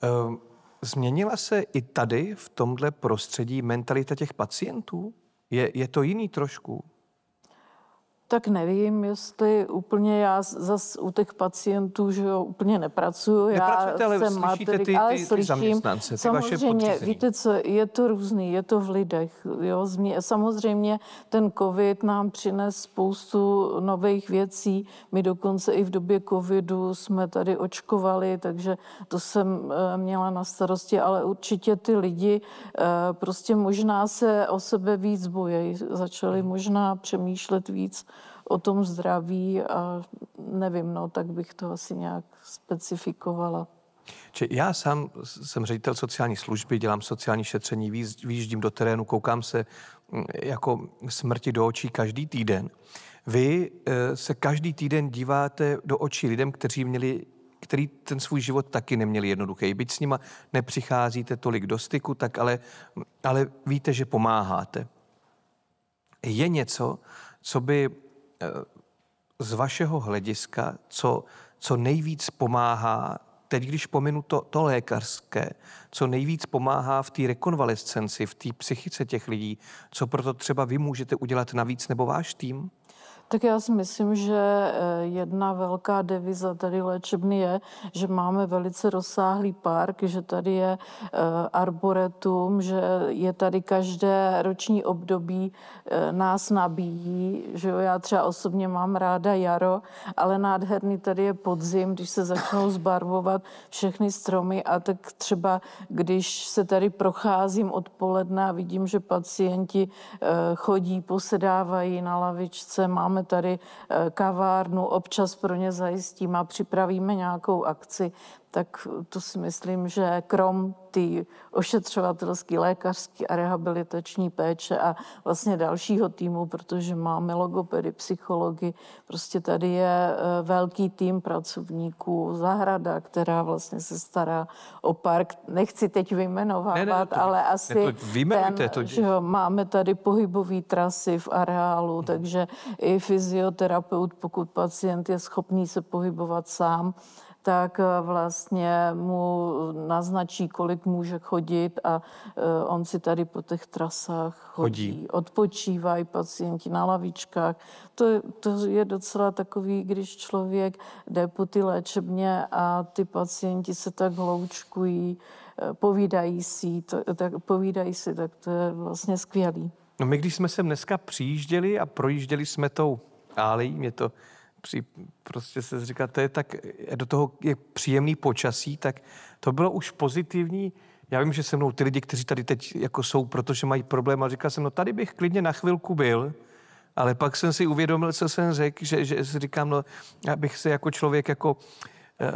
Speaker 1: Změnila se i tady, v tomhle prostředí, mentalita těch pacientů? Je, je to jiný trošku?
Speaker 5: Tak nevím, jestli úplně já zas u těch pacientů, že jo, úplně nepracuju.
Speaker 1: Nepracujete,
Speaker 5: já
Speaker 1: ale
Speaker 5: jsem
Speaker 1: slyšíte
Speaker 5: materik,
Speaker 1: ty,
Speaker 5: ale
Speaker 1: ty, ty
Speaker 5: slyším,
Speaker 1: zaměstnance, ty vaše
Speaker 5: samozřejmě, víte co, je to různý, je to v lidech. Jo? Samozřejmě ten covid nám přines spoustu nových věcí. My dokonce i v době covidu jsme tady očkovali, takže to jsem měla na starosti, ale určitě ty lidi prostě možná se o sebe víc bojí. Začali možná přemýšlet víc o tom zdraví a nevím, no, tak bych to asi nějak specifikovala.
Speaker 1: Či já sám jsem ředitel sociální služby, dělám sociální šetření, vyjíždím do terénu, koukám se jako smrti do očí každý týden. Vy se každý týden díváte do očí lidem, kteří měli, který ten svůj život taky neměli jednoduchý. Byť s nima nepřicházíte tolik do styku, tak ale, ale víte, že pomáháte. Je něco, co by z vašeho hlediska, co, co nejvíc pomáhá, teď když pominu to, to lékařské, co nejvíc pomáhá v té rekonvalescenci, v té psychice těch lidí, co proto třeba vy můžete udělat navíc nebo váš tým?
Speaker 5: Tak já si myslím, že jedna velká deviza tady léčebny je, že máme velice rozsáhlý park, že tady je arboretum, že je tady každé roční období nás nabíjí, že jo, já třeba osobně mám ráda jaro, ale nádherný tady je podzim, když se začnou zbarvovat všechny stromy a tak třeba, když se tady procházím odpoledne a vidím, že pacienti chodí, posedávají na lavičce, máme tady kavárnu, občas pro ně zajistíme a připravíme nějakou akci, tak to si myslím, že krom ty ošetřovatelské, lékařské a rehabilitační péče a vlastně dalšího týmu, protože máme logopedy, psychologi, prostě tady je velký tým pracovníků, zahrada, která vlastně se stará o park. Nechci teď vyjmenovávat, ne, ne, to, ale asi
Speaker 1: ne, to vyjmenujte,
Speaker 5: ten,
Speaker 1: to...
Speaker 5: že máme tady pohybové trasy v areálu, hmm. takže i fyzioterapeut, pokud pacient je schopný se pohybovat sám, tak vlastně mu naznačí, kolik může chodit a on si tady po těch trasách chodí. chodí. Odpočívají pacienti na lavičkách. To, to je docela takový, když člověk jde po ty léčebně a ty pacienti se tak hloučkují, povídají si, to, tak, povídají si, tak to je vlastně skvělý.
Speaker 1: No my, když jsme sem dneska přijížděli a projížděli jsme tou álejí, mě to při, prostě se říká, to je tak, do toho je příjemný počasí, tak to bylo už pozitivní. Já vím, že se mnou ty lidi, kteří tady teď jako jsou, protože mají problém, a říkal jsem, no tady bych klidně na chvilku byl, ale pak jsem si uvědomil, co jsem řekl, že, že si říkám, no já bych se jako člověk jako, eh,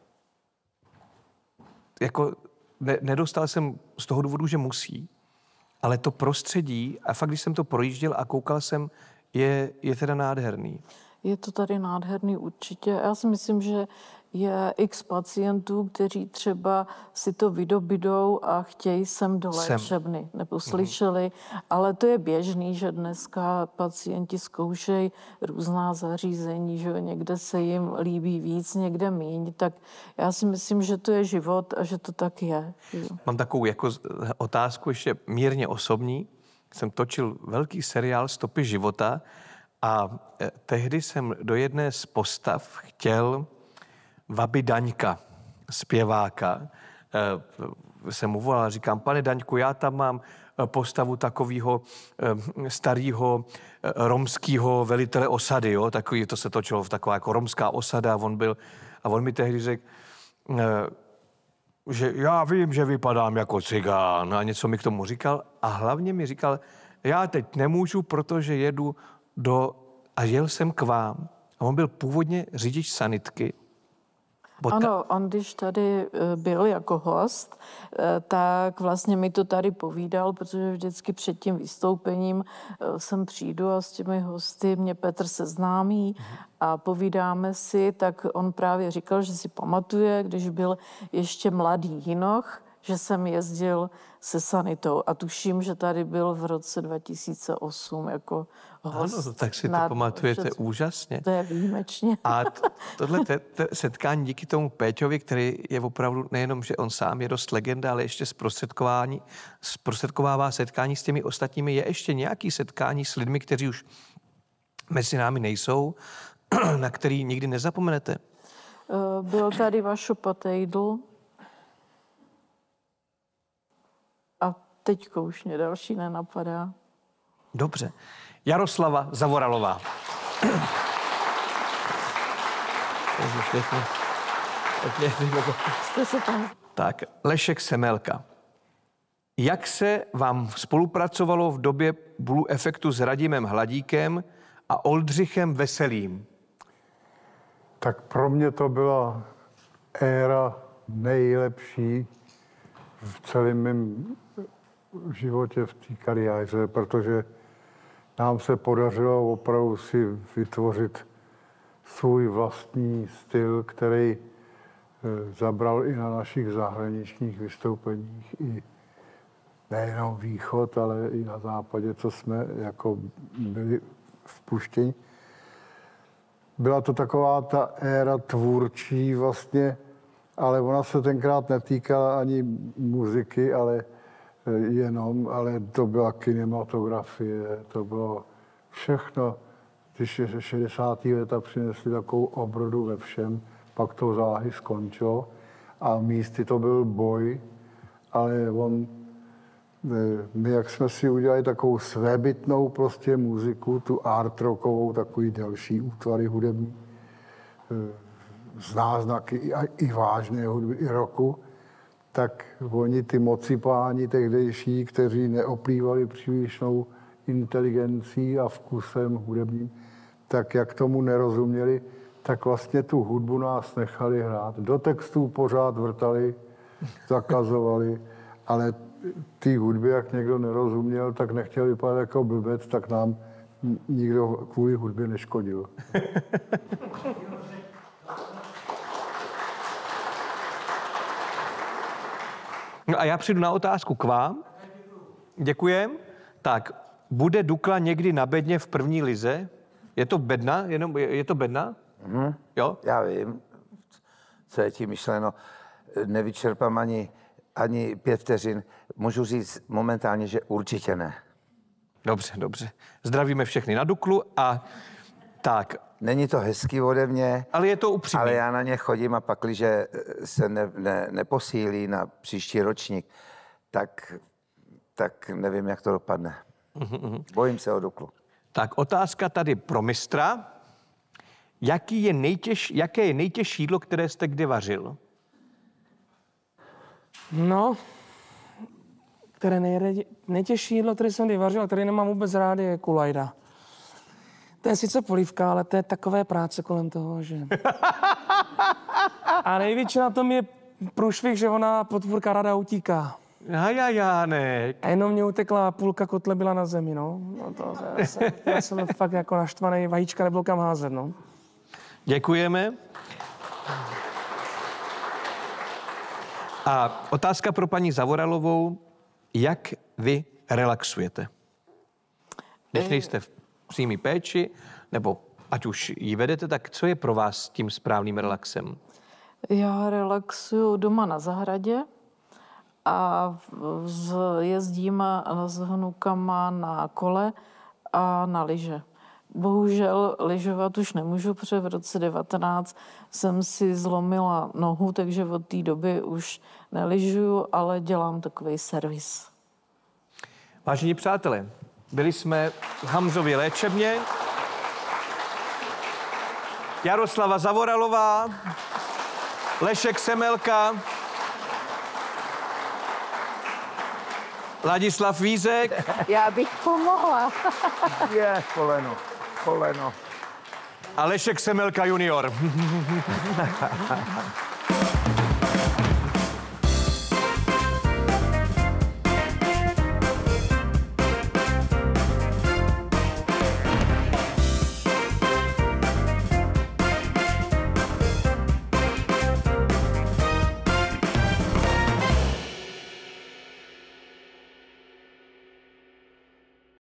Speaker 1: jako ne, nedostal jsem z toho důvodu, že musí, ale to prostředí, a fakt, když jsem to projížděl a koukal jsem, je, je teda nádherný.
Speaker 5: Je to tady nádherný určitě. Já si myslím, že je x pacientů, kteří třeba si to vydobydou a chtějí sem do léčebny, nebo slyšeli, mm-hmm. ale to je běžný, že dneska pacienti zkoušejí různá zařízení, že někde se jim líbí víc, někde míň, tak já si myslím, že to je život a že to tak je.
Speaker 1: Mám takovou jako otázku ještě mírně osobní. Jsem točil velký seriál Stopy života a tehdy jsem do jedné z postav chtěl Vaby Daňka, zpěváka. E, jsem mu volal, říkám, pane Daňku, já tam mám postavu takového e, starého e, romského velitele osady, jo? Takový, to se točilo v taková jako romská osada, on byl, a on mi tehdy řekl, e, že já vím, že vypadám jako cigán, a něco mi k tomu říkal, a hlavně mi říkal, já teď nemůžu, protože jedu do, a jel jsem k vám. A on byl původně řidič sanitky.
Speaker 5: Botka. Ano, on když tady byl jako host, tak vlastně mi to tady povídal, protože vždycky před tím vystoupením sem přijdu a s těmi hosty mě Petr seznámí a povídáme si, tak on právě říkal, že si pamatuje, když byl ještě mladý jinoch, že jsem jezdil se sanitou a tuším, že tady byl v roce dva tisíce osm jako host.
Speaker 1: Ano, tak si to pamatujete že... úžasně.
Speaker 5: To je výjimečně.
Speaker 1: A t- tohle te- te- setkání díky tomu Péťovi, který je opravdu nejenom, že on sám je dost legenda, ale ještě zprostředkování, zprostředkovává setkání s těmi ostatními. Je ještě nějaký setkání s lidmi, kteří už mezi námi nejsou, na který nikdy nezapomenete?
Speaker 5: Byl tady Vašo Patejdl, a teďko už mě další nenapadá.
Speaker 1: Dobře. Jaroslava Zavoralová. Tak, Lešek Semelka. Jak se vám spolupracovalo v době Blue Efektu s Radimem Hladíkem a Oldřichem Veselým?
Speaker 2: Tak pro mě to byla éra nejlepší v celém mém životě v té kariéře, protože nám se podařilo opravdu si vytvořit svůj vlastní styl, který zabral i na našich zahraničních vystoupeních, i nejenom východ, ale i na západě, co jsme jako byli vpuštěni. Byla to taková ta éra tvůrčí vlastně, ale ona se tenkrát netýkala ani muziky, ale jenom, ale to byla kinematografie, to bylo všechno. Ty šedesátá léta přinesly takovou obrodu ve všem, pak to záhy skončilo a místy to byl boj, ale on, my jak jsme si udělali takovou svébytnou prostě muziku, tu art rockovou, takový delší útvary hudební, z náznaky i, i vážné hudby, i roku, tak oni ty mocipáni tehdejší, kteří neoplývali přílišnou inteligencí a vkusem hudebním, tak jak tomu nerozuměli, tak vlastně tu hudbu nás nechali hrát. Do textů pořád vrtali, zakazovali, ale ty hudby, jak někdo nerozuměl, tak nechtěl vypadat jako blbec, tak nám nikdo kvůli hudbě neškodil.
Speaker 1: No a já přijdu na otázku k vám. Děkujem. Tak, bude Dukla někdy na bedně v první lize? Je to bedna? Jenom, je, je to bedna?
Speaker 4: Mhm.
Speaker 1: Jo?
Speaker 4: Já vím, co je tím myšleno. Nevyčerpám ani, ani pět vteřin. Můžu říct momentálně, že určitě ne.
Speaker 1: Dobře, dobře. Zdravíme všechny na Duklu a tak.
Speaker 4: Není to hezký ode mě,
Speaker 1: Ale je to upřímný.
Speaker 4: ale já na ně chodím a pakliže se ne, ne, neposílí na příští ročník, tak, tak nevím, jak to dopadne.
Speaker 1: Uhum.
Speaker 4: Bojím se o Duklu.
Speaker 1: Tak otázka tady pro mistra. Jaký je nejtěž, jaké je nejtěžší jídlo, které jste kdy vařil?
Speaker 3: No, které nejradi, nejtěžší jídlo, které jsem kdy vařil, a které nemám vůbec rád, je kulajda. To je sice polívka, ale to je takové práce kolem toho, že... A největší na tom je průšvih, že ona potvůrka rada utíká.
Speaker 1: Hajajánek.
Speaker 3: A jenom mě utekla půlka kotle byla na zemi, no. no to, já, jsem, já jsem fakt jako naštvaný, vajíčka nebylo kam házet, no.
Speaker 1: Děkujeme. A otázka pro paní Zavoralovou. Jak vy relaxujete? Když nejste v přímé péči, nebo ať už ji vedete, tak co je pro vás tím správným relaxem?
Speaker 5: Já relaxuju doma na zahradě a z, jezdím s vnukama na kole a na lyže. Bohužel lyžovat už nemůžu, protože v roce devatenáct jsem si zlomila nohu, takže od té doby už nelyžuju, ale dělám takový servis.
Speaker 1: Vážení přátelé, byli jsme v Hamzově léčebně. Jaroslava Zavoralová, Lešek Semelka, Ladislav Vízek.
Speaker 5: Já bych pomohla.
Speaker 4: Je, koleno, koleno.
Speaker 1: A Lešek Semelka junior.